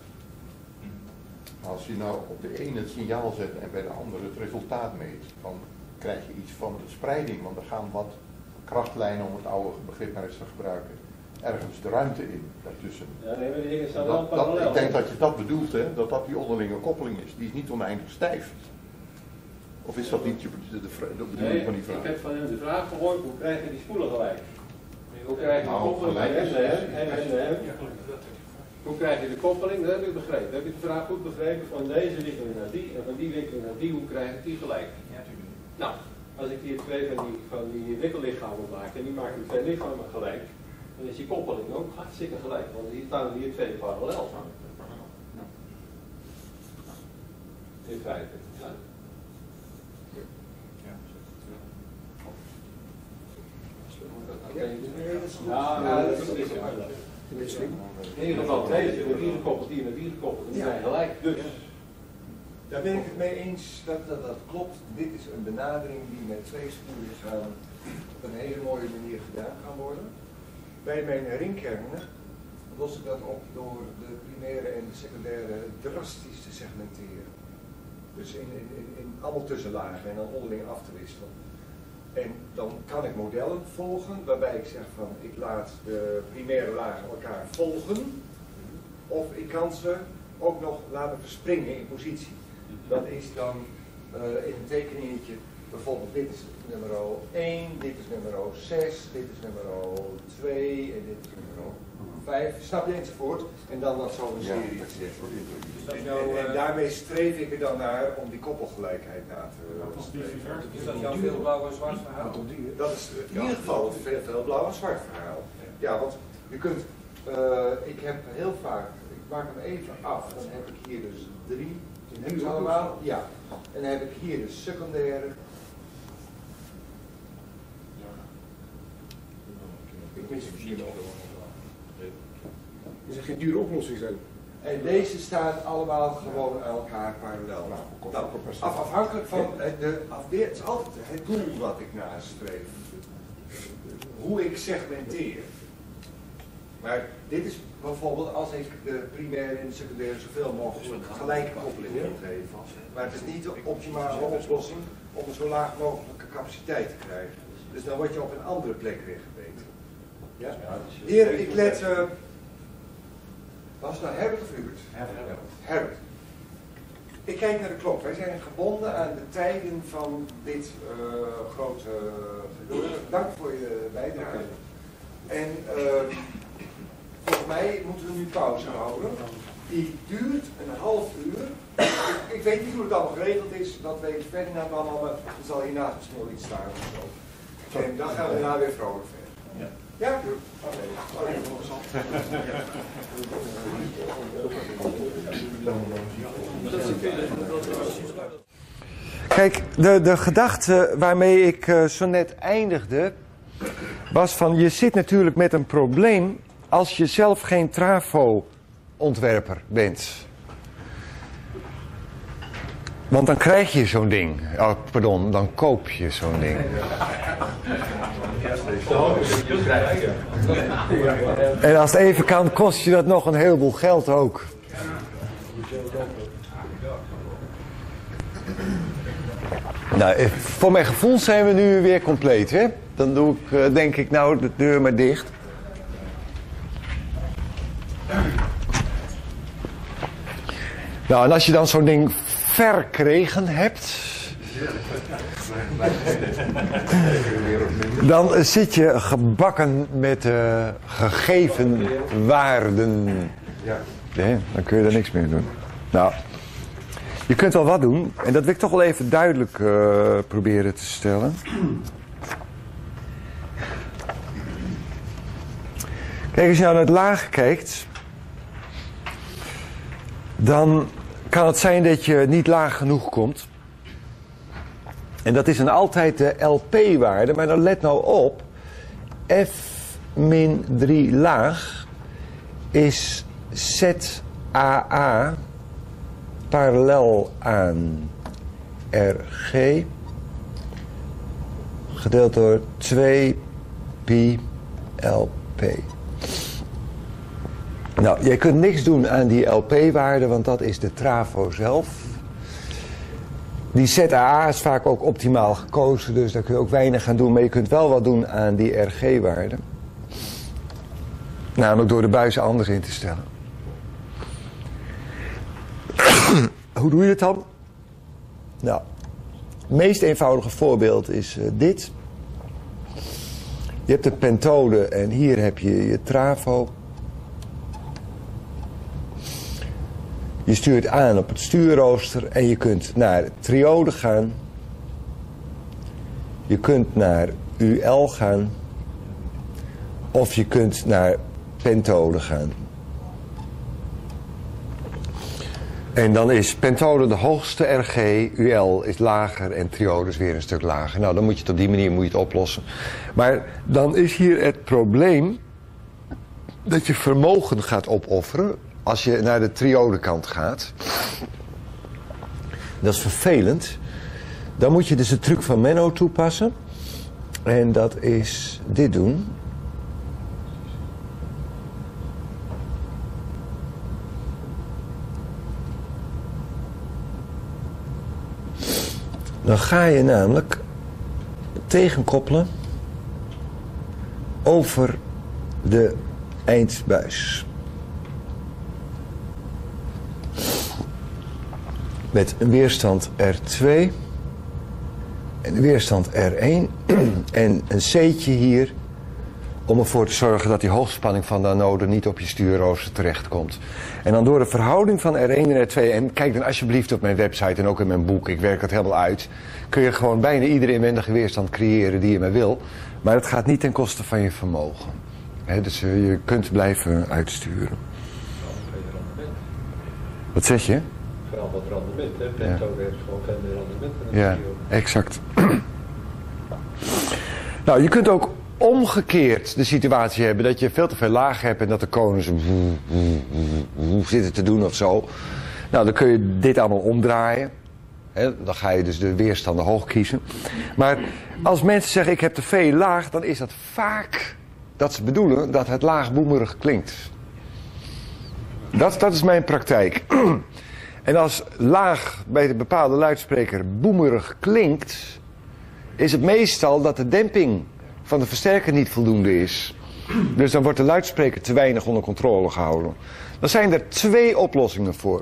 Als je nou op de ene het signaal zet en bij de andere het resultaat meet, dan krijg je iets van de spreiding, want er gaan wat krachtlijnen, om het oude begrip maar eens te gebruiken, ergens de ruimte in daartussen. Ja, nee, maar die dingen staan wel parallel. Ik denk dat je dat bedoelt, hè, dat dat die onderlinge koppeling is. Die is niet oneindig stijf. Of is dat niet de bedoeling van die vraag? Ik heb van hem de vraag gehoord, hoe krijg je die spoelen gelijk? Hoe krijg je de koppeling en hoe krijg je de koppeling? Dat heb ik begrepen. Heb je de vraag goed begrepen? Van deze wikkeling naar die en van die wikkeling naar die, hoe krijg ik die gelijk? Nou, als ik hier twee van die wikkellichamen maak en die maak ik twee lichamen gelijk, dan is die koppeling ook hartstikke gelijk. Want hier staan hier twee parallel van. In feite. Ja. Ja, dat is in ieder geval deze met die gekoppeld, die met die gekoppeld, die zijn gelijk. Dus. Daar ben ik het mee eens dat klopt. Dit is een benadering die met twee spoellichamen op een hele mooie manier gedaan kan worden. Bij mijn ringkernen los ik dat op door de primaire en de secundaire drastisch te segmenteren. Dus in allemaal tussenlagen en dan onderling af te wisselen. En dan kan ik modellen volgen waarbij ik zeg van ik laat de primaire lagen elkaar volgen. Of ik kan ze ook nog laten verspringen in positie. Dat is dan in een tekeningetje, bijvoorbeeld dit is nummer 1, dit is nummer 6, dit is nummer 2 en dit is nummer 5. Snap je enzovoort? En dan dat zo een serie te zetten. En daarmee streef ik er dan naar om die koppelgelijkheid na te streven. Is dat jouw veel blauw en zwart verhaal? Dat is in ieder geval een veel blauw en zwart verhaal. Ja, want je kunt, ik heb heel vaak, ik maak hem even af, dan heb ik hier dus 3. Heb je allemaal? Ja. En dan heb ik hier de secundaire. Ik mis het hier nog. Is er geen dure oplossing zijn? En deze staan allemaal gewoon aan elkaar parallel. Afhankelijk van het is altijd het doel wat ik nastreef. Hoe ik segmenteer. Maar dit is bijvoorbeeld als ik de primaire en de secundaire zoveel mogelijk gelijke koppeling wil geven. Maar het is niet de optimale oplossing om een zo laag mogelijke capaciteit te krijgen. Dus dan word je op een andere plek weggebeten. Ja? Hier, ik let... was het nou Herbert of Hubert? Herbert. Ik kijk naar de klok. Wij zijn gebonden aan de tijden van dit grote gebeuren. Dank voor je bijdrage. En volgens mij moeten we nu pauze houden. Die duurt een half uur. Ik weet niet hoe het allemaal geregeld is. Dat weet Ferdinand allemaal. Maar er zal hiernaast misschien wel iets staan of zo. En dan gaan we daarna weer vrolijk verder. Ja? Ja? Kijk, de gedachte waarmee ik zo net eindigde, was van je zit natuurlijk met een probleem als je zelf geen trafo-ontwerper bent. Want dan krijg je zo'n ding. Oh, pardon, dan koop je zo'n ding. En als het even kan, kost je dat nog een heleboel geld ook. Nou, voor mijn gevoel zijn we nu weer compleet, hè? Dan doe ik, denk ik, nou, de deur maar dicht. Nou, en als je dan zo'n ding verkregen hebt, dan zit je gebakken met gegeven waarden. Nee, dan kun je er niks meer doen. Nou, je kunt wel wat doen, en dat wil ik toch wel even duidelijk proberen te stellen. Kijk, als je nou naar het lage kijkt, dan kan het zijn dat je niet laag genoeg komt. En dat is dan altijd de LP-waarde, maar dan let nou op, F-3 laag is ZAA parallel aan RG gedeeld door 2 pi LP. Nou, jij kunt niks doen aan die LP-waarde, want dat is de trafo zelf. Die ZAA is vaak ook optimaal gekozen, dus daar kun je ook weinig aan doen. Maar je kunt wel wat doen aan die RG-waarde. Namelijk door de buizen anders in te stellen. Hoe doe je het dan? Nou, het meest eenvoudige voorbeeld is dit. Je hebt de pentode en hier heb je je trafo. Je stuurt aan op het stuurrooster en je kunt naar triode gaan. Je kunt naar UL gaan. Of je kunt naar pentode gaan. En dan is pentode de hoogste RG, UL is lager en triode is weer een stuk lager. Nou, dan moet je het op die manier oplossen. Maar dan is hier het probleem dat je vermogen gaat opofferen als je naar de triodekant gaat. Dat is vervelend. Dan moet je dus de truc van Menno toepassen. En dat is dit doen. Dan ga je namelijk tegenkoppelen over de eindbuis. Met een weerstand R2 en een weerstand R1 en een C'tje hier om ervoor te zorgen dat die hoogspanning van de anode niet op je stuurrooster terechtkomt. En dan door de verhouding van R1 en R2, en kijk dan alsjeblieft op mijn website en ook in mijn boek, ik werk het helemaal uit, kun je gewoon bijna iedere inwendige weerstand creëren die je maar wil. Maar het gaat niet ten koste van je vermogen. Dus je kunt blijven uitsturen. Wat zeg je? Vooral wat rendement, hè? Pentode heeft gewoon veel meer rendement dan ja, exact. Nou, je kunt ook omgekeerd de situatie hebben dat je veel te veel laag hebt en dat de konings zitten te doen of zo. Nou, dan kun je dit allemaal omdraaien. Dan ga je dus de weerstanden hoog kiezen. Maar als mensen zeggen ik heb te veel laag, dan is dat vaak dat ze bedoelen dat het laag boemerig klinkt. Dat is mijn praktijk. En als laag bij een bepaalde luidspreker boemerig klinkt, is het meestal dat de demping van de versterker niet voldoende is. Dus dan wordt de luidspreker te weinig onder controle gehouden. Dan zijn er 2 oplossingen voor.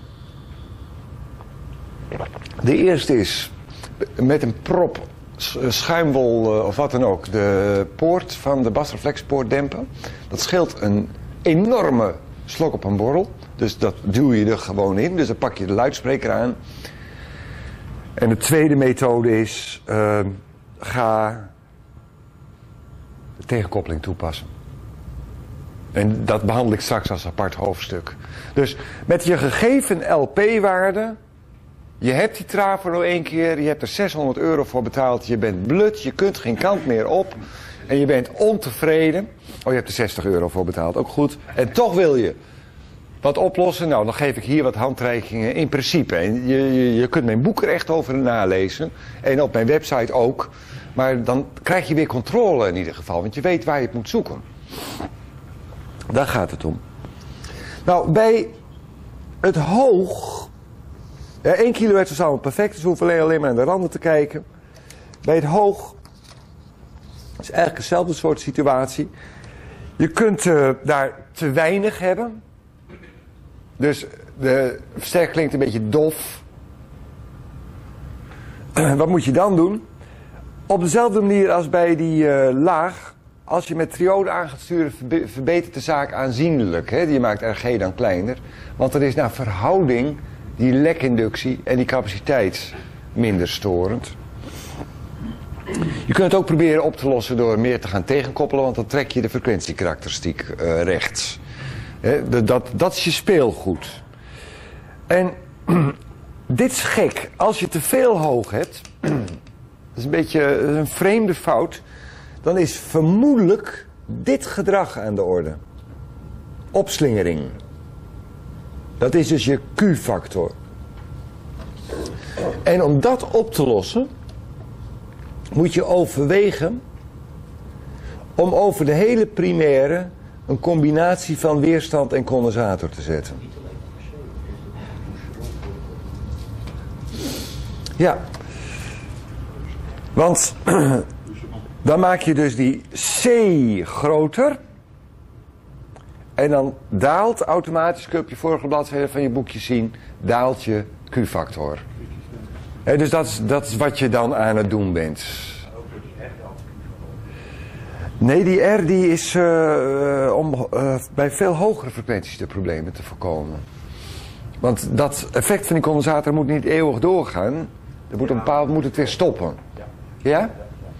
De eerste is met een prop, schuimwol of wat dan ook, de poort van de basreflexpoort dempen. Dat scheelt een enorme slok op een borrel. Dus dat duw je er gewoon in. Dus dan pak je de luidspreker aan. En de tweede methode is, ga de tegenkoppeling toepassen. En dat behandel ik straks als apart hoofdstuk. Dus met je gegeven LP-waarde, je hebt die trafo nou 1 keer, je hebt er €600 voor betaald, je bent blut, je kunt geen kant meer op en je bent ontevreden. Oh, je hebt er €60 voor betaald, ook goed. En toch wil je. wat oplossen? Nou, dan geef ik hier wat handreikingen in principe. En je kunt mijn boek er echt over nalezen. En op mijn website ook. Maar dan krijg je weer controle in ieder geval. Want je weet waar je het moet zoeken. Daar gaat het om. Nou, bij het hoog... 1 kilohertz is allemaal perfect. Dus we hoeven alleen maar naar de randen te kijken. Bij het hoog... is eigenlijk hetzelfde soort situatie. Je kunt daar te weinig hebben. Dus de versterker klinkt een beetje dof. Wat moet je dan doen? Op dezelfde manier als bij die laag. Als je met triode aan gaat sturen, verbetert de zaak aanzienlijk. Hè? Je maakt RG dan kleiner. Want er is naar verhouding die lekinductie en die capaciteit minder storend. Je kunt het ook proberen op te lossen door meer te gaan tegenkoppelen. Want dan trek je de frequentiekarakteristiek rechts. Dat is je speelgoed. En dit is gek. Als je te veel hoog hebt, dat is een beetje een vreemde fout, dan is vermoedelijk dit gedrag aan de orde. Opslingering. Dat is dus je Q-factor. En om dat op te lossen, moet je overwegen om over de hele primaire een combinatie van weerstand en condensator te zetten. Ja. Want dan maak je dus die C groter. En dan daalt automatisch, kun je op je vorige bladzijde van je boekje zien, daalt je Q-factor. Dus dat is wat je dan aan het doen bent. Nee, die R die is om bij veel hogere frequenties de problemen te voorkomen. Want dat effect van die condensator moet niet eeuwig doorgaan. Er moet een bepaald moet het weer stoppen. Ja?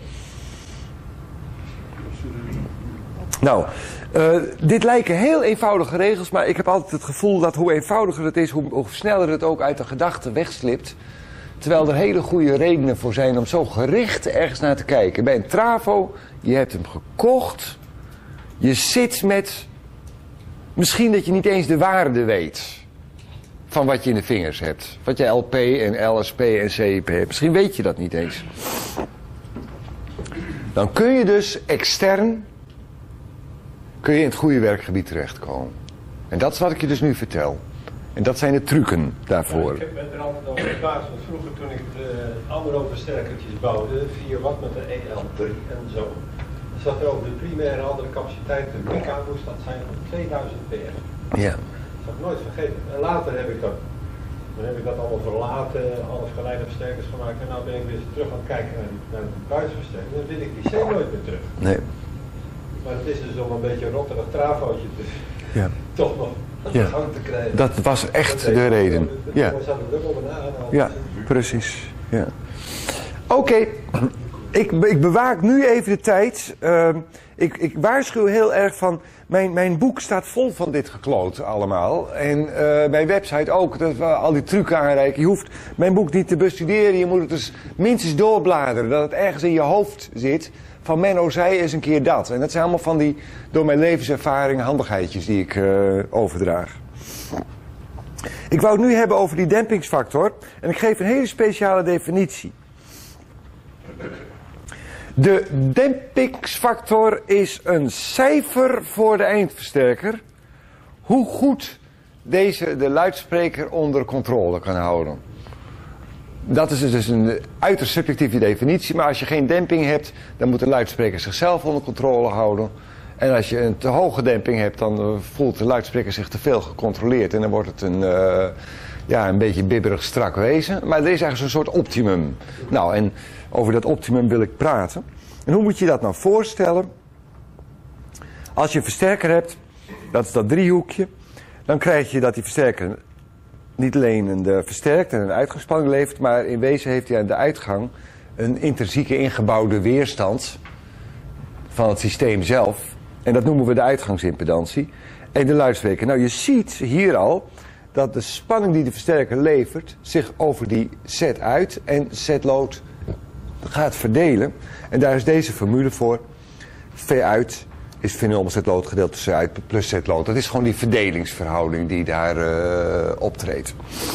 Nou, dit lijken heel eenvoudige regels, maar ik heb altijd het gevoel dat hoe eenvoudiger het is, hoe sneller het ook uit de gedachte wegslipt. Terwijl er hele goede redenen voor zijn om zo gericht ergens naar te kijken. Bij een trafo, je hebt hem gekocht. Je zit met... Misschien dat je niet eens de waarde weet van wat je in de vingers hebt. Wat je LP en LSP en CIP hebt. Misschien weet je dat niet eens. Dan kun je dus extern in het goede werkgebied terechtkomen. En dat is wat ik je dus nu vertel. En dat zijn de trucken daarvoor. Ik ben er altijd over verbaasd, want vroeger toen ik de andere versterkertjes bouwde, 4 watt met de EL3 en zo, dan zat er over de primaire andere capaciteit, de piek aan moest dat zijn van 2000 PR. Ja. Dat heb ik nooit vergeten. En later heb ik dat allemaal verlaten, alles geleiderversterkers gemaakt en nu ben ik weer terug aan het kijken naar de buitenversterker. Dan vind ik die C nooit meer terug. Nee. Maar het is dus om een beetje een rotterig trafootje te toch nog ja. gang te krijgen. Dat was echt de reden. Ja. Ja, precies. Ja. Oké. Ik bewaak nu even de tijd. Ik waarschuw heel erg van... Mijn boek staat vol van dit gekloot allemaal. En mijn website ook. Dat we al die trucken aanreiken. Je hoeft mijn boek niet te bestuderen. Je moet het dus minstens doorbladeren. Dat het ergens in je hoofd zit. Van Menno zei eens een keer dat. En dat zijn allemaal van die door mijn levenservaring handigheidjes die ik overdraag. Ik wou het nu hebben over die dempingsfactor. En ik geef een hele speciale definitie. De dempingsfactor is een cijfer voor de eindversterker. Hoe goed de luidspreker onder controle kan houden. Dat is dus een uiterst subjectieve definitie. Maar als je geen demping hebt, dan moet de luidspreker zichzelf onder controle houden. En als je een te hoge demping hebt, dan voelt de luidspreker zich te veel gecontroleerd. En dan wordt het een beetje bibberig strak wezen. Maar er is eigenlijk een soort optimum. Nou, en over dat optimum wil ik praten. En hoe moet je dat nou voorstellen? Als je een versterker hebt, dat is dat driehoekje. Dan krijg je dat die versterker niet alleen een versterkt en een uitgangsspanning levert, maar in wezen heeft hij aan de uitgang een intrinsieke ingebouwde weerstand van het systeem zelf. En dat noemen we de uitgangsimpedantie. En de luidspreker. Nou, je ziet hier al dat de spanning die de versterker levert zich over die zet uit en zet load gaat verdelen. En daar is deze formule voor. V uit is phenol zetlood gedeeld tussen uit plus zetlood. Dat is gewoon die verdelingsverhouding die daar optreedt.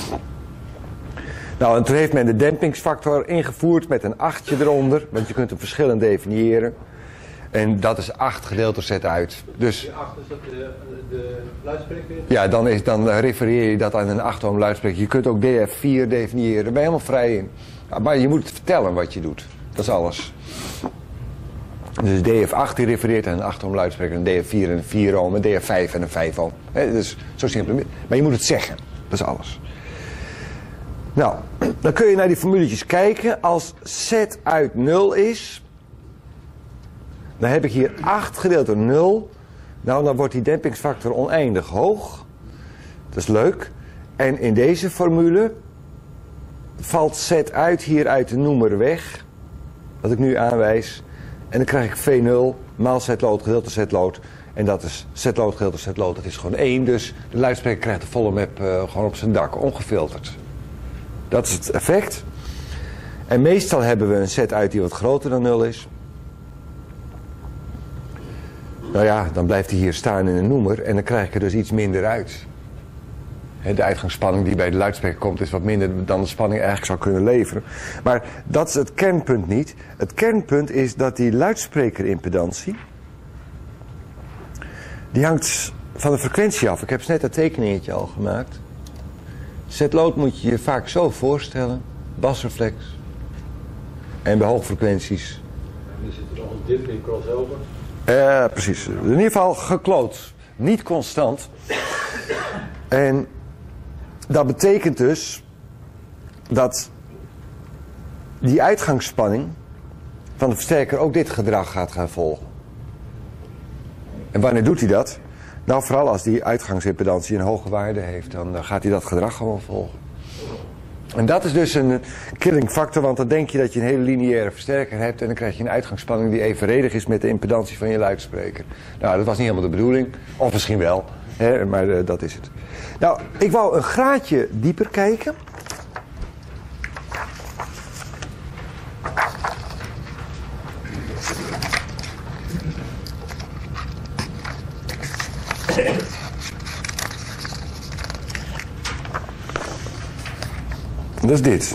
Nou, en toen heeft men de dempingsfactor ingevoerd met een 8 eronder, want je kunt hem verschillend definiëren. En dat is 8 gedeeld door Z uit. Dus, Die 8 is dat de luidspreker? ja, dan refereer je dat aan een 8 ohm luidspreker. Je kunt ook DF4 definiëren, daar ben je helemaal vrij in. Ja, maar je moet het vertellen wat je doet. Dat is alles. Dus DF8 die refereert aan een 8 ohm luidspreker, een DF4 en een 4 ohm, een DF5 en een 5 ohm. Dus zo simpel. Maar je moet het zeggen. Dat is alles. Nou, dan kun je naar die formuletjes kijken. Als Z uit 0 is, dan heb ik hier 8 gedeeld door 0. Nou, dan wordt die dempingsfactor oneindig hoog. Dat is leuk. En in deze formule valt Z uit hier uit de noemer weg. Wat ik nu aanwijs. En dan krijg ik V0 maal zetlood gedeeld door zetlood. En dat is zetlood gedeeld door zetlood. Dat is gewoon 1. Dus de luidspreker krijgt de volle map gewoon op zijn dak. Ongefilterd. Dat is het effect. En meestal hebben we een Z uit die wat groter dan 0 is. Nou ja, dan blijft hij hier staan in een noemer. En dan krijg ik er dus iets minder uit. De uitgangsspanning die bij de luidspreker komt is wat minder dan de spanning eigenlijk zou kunnen leveren. Maar dat is het kernpunt niet. Het kernpunt is dat die luidsprekerinpedantie, die hangt van de frequentie af. Ik heb net dat tekeningetje al gemaakt. Zetlood moet je je vaak zo voorstellen. Basreflex. En bij hoogfrequenties. En er zit er nog een dip in crossover. Precies. In ieder geval gekloot. Niet constant. En dat betekent dus dat die uitgangsspanning van de versterker ook dit gedrag gaat gaan volgen. En wanneer doet hij dat? Nou, vooral als die uitgangsimpedantie een hoge waarde heeft, dan gaat hij dat gedrag gewoon volgen. En dat is dus een killing factor, want dan denk je dat je een hele lineaire versterker hebt en dan krijg je een uitgangsspanning die evenredig is met de impedantie van je luidspreker. Nou, dat was niet helemaal de bedoeling. Of misschien wel, hè, maar dat is het. Nou, ik wou een graadje dieper kijken. Dat is dit.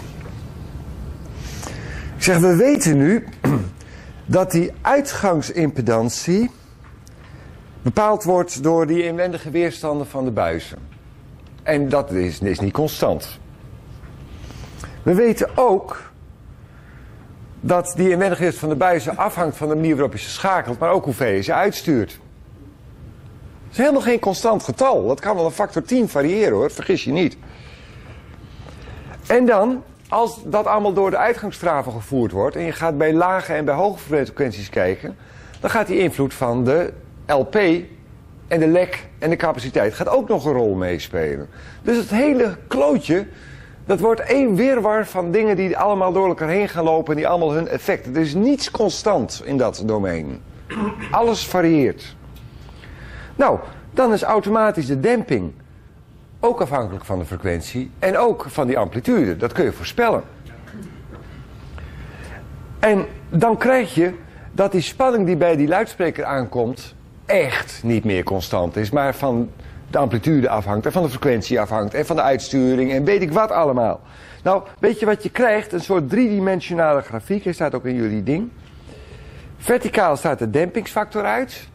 Ik zeg, we weten nu dat die uitgangsimpedantie bepaald wordt door die inwendige weerstanden van de buizen. En dat is niet constant. We weten ook dat die inwendige weerstand van de buizen afhangt van de manier waarop je ze schakelt, maar ook hoeveel je ze uitstuurt. Het is helemaal geen constant getal. Dat kan wel een factor 10 variëren hoor, vergis je niet. En dan, als dat allemaal door de uitgangsstraven gevoerd wordt en je gaat bij lage en bij hoge frequenties kijken, dan gaat die invloed van de LP en de lek en de capaciteit gaat ook nog een rol meespelen. Dus het hele klootje, dat wordt één wirwar van dingen die allemaal door elkaar heen gaan lopen en die allemaal hun effecten. Er is niets constant in dat domein. Alles varieert. Nou, dan is automatisch de demping ook afhankelijk van de frequentie en ook van die amplitude. Dat kun je voorspellen. En dan krijg je dat die spanning die bij die luidspreker aankomt echt niet meer constant is, maar van de amplitude afhangt en van de frequentie afhangt en van de uitsturing en weet ik wat allemaal. Nou, weet je wat je krijgt? Een soort driedimensionale grafiek. Hij staat ook in jullie ding. Verticaal staat de dempingsfactor uit.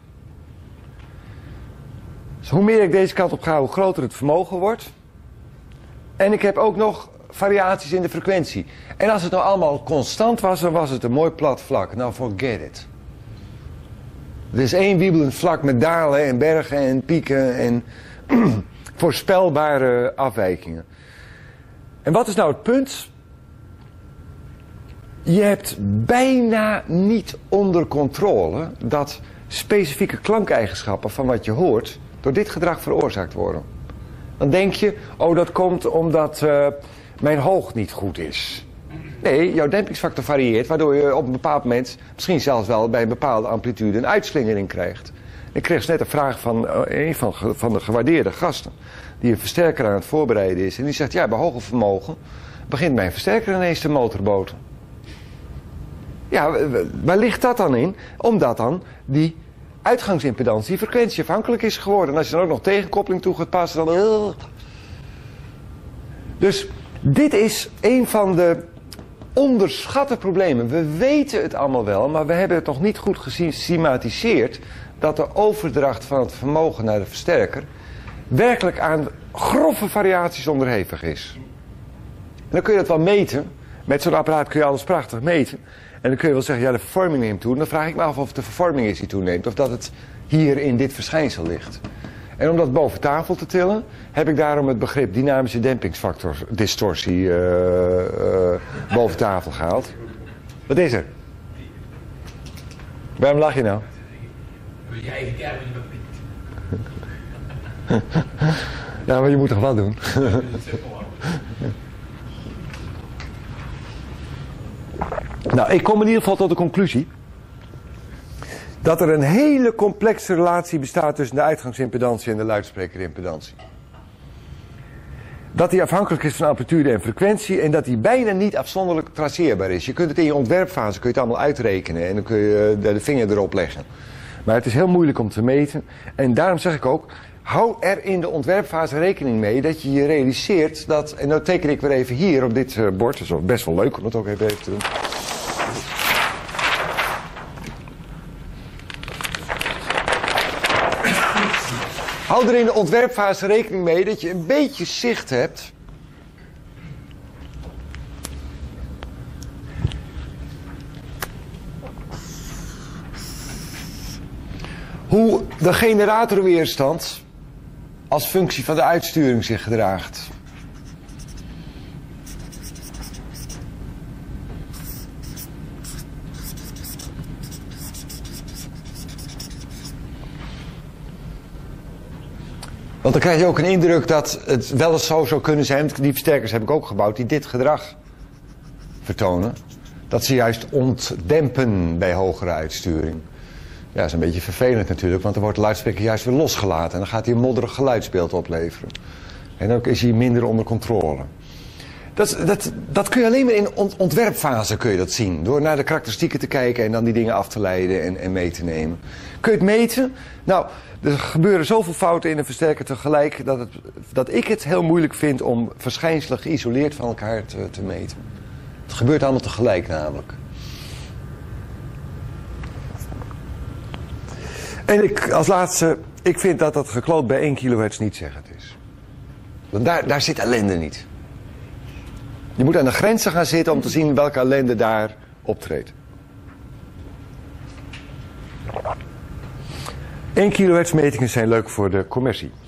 Dus hoe meer ik deze kant op ga, hoe groter het vermogen wordt. En ik heb ook nog variaties in de frequentie. En als het nou allemaal constant was, dan was het een mooi plat vlak. Nou, forget it. Er is één wiebelend vlak met dalen en bergen en pieken en voorspelbare afwijkingen. En wat is nou het punt? Je hebt bijna niet onder controle dat specifieke klankeigenschappen van wat je hoort door dit gedrag veroorzaakt worden. Dan denk je, oh dat komt omdat mijn hoog niet goed is. Nee, jouw dempingsfactor varieert, waardoor je op een bepaald moment, misschien zelfs wel bij een bepaalde amplitude, een uitslingering krijgt. Ik kreeg net een vraag van een van de gewaardeerde gasten, die een versterker aan het voorbereiden is. En die zegt, ja, bij hoge vermogen begint mijn versterker ineens te motorboten. Ja, waar ligt dat dan in? Omdat dan die uitgangsimpedantie frequentieafhankelijk is geworden. En als je dan ook nog tegenkoppeling toe gaat passen, dan... Dus dit is een van de onderschatte problemen. We weten het allemaal wel, maar we hebben het nog niet goed gesystematiseerd dat de overdracht van het vermogen naar de versterker werkelijk aan grove variaties onderhevig is. En dan kun je dat wel meten. Met zo'n apparaat kun je alles prachtig meten. En dan kun je wel zeggen, ja, de vervorming neemt toe. Dan vraag ik me af of het de vervorming is die toeneemt. Of dat het hier in dit verschijnsel ligt. En om dat boven tafel te tillen, heb ik daarom het begrip dynamische dempingsfactor distortie boven tafel gehaald. Wat is er? Waarom lach je nou? Wil jij even kijken wat je Ja, maar je moet toch wat doen? Nou, ik kom in ieder geval tot de conclusie dat er een hele complexe relatie bestaat tussen de uitgangsimpedantie en de luidsprekerimpedantie. Dat die afhankelijk is van amplitude en frequentie en dat die bijna niet afzonderlijk traceerbaar is. Je kunt het in je ontwerpfase kun je het allemaal uitrekenen en dan kun je de vinger erop leggen. Maar het is heel moeilijk om te meten en daarom zeg ik ook, hou er in de ontwerpfase rekening mee dat je je realiseert dat, en dat teken ik weer even hier op dit bord, dat is best wel leuk om dat ook even te doen. Hou er in de ontwerpfase rekening mee dat je een beetje zicht hebt hoe de generatorweerstand als functie van de uitsturing zich gedraagt. Want dan krijg je ook een indruk dat het wel eens zo zou kunnen zijn, die versterkers heb ik ook gebouwd, die dit gedrag vertonen. Dat ze juist ontdempen bij hogere uitsturing. Ja, dat is een beetje vervelend natuurlijk, want dan wordt de luidspreker juist weer losgelaten. En dan gaat hij een modderig geluidsbeeld opleveren. En dan is hij minder onder controle. Dat kun je alleen maar in ontwerpfase kun je dat zien. Door naar de karakteristieken te kijken en dan die dingen af te leiden en mee te nemen. Kun je het meten? Nou, er gebeuren zoveel fouten in een versterker tegelijk dat ik het heel moeilijk vind om verschijnselen geïsoleerd van elkaar te meten. Het gebeurt allemaal tegelijk namelijk. En als laatste, ik vind dat dat gekloot bij 1 kHz niet zeggend is. Want daar zit ellende niet. Je moet aan de grenzen gaan zitten om te zien welke ellende daar optreedt. 1 kHz metingen zijn leuk voor de commercie.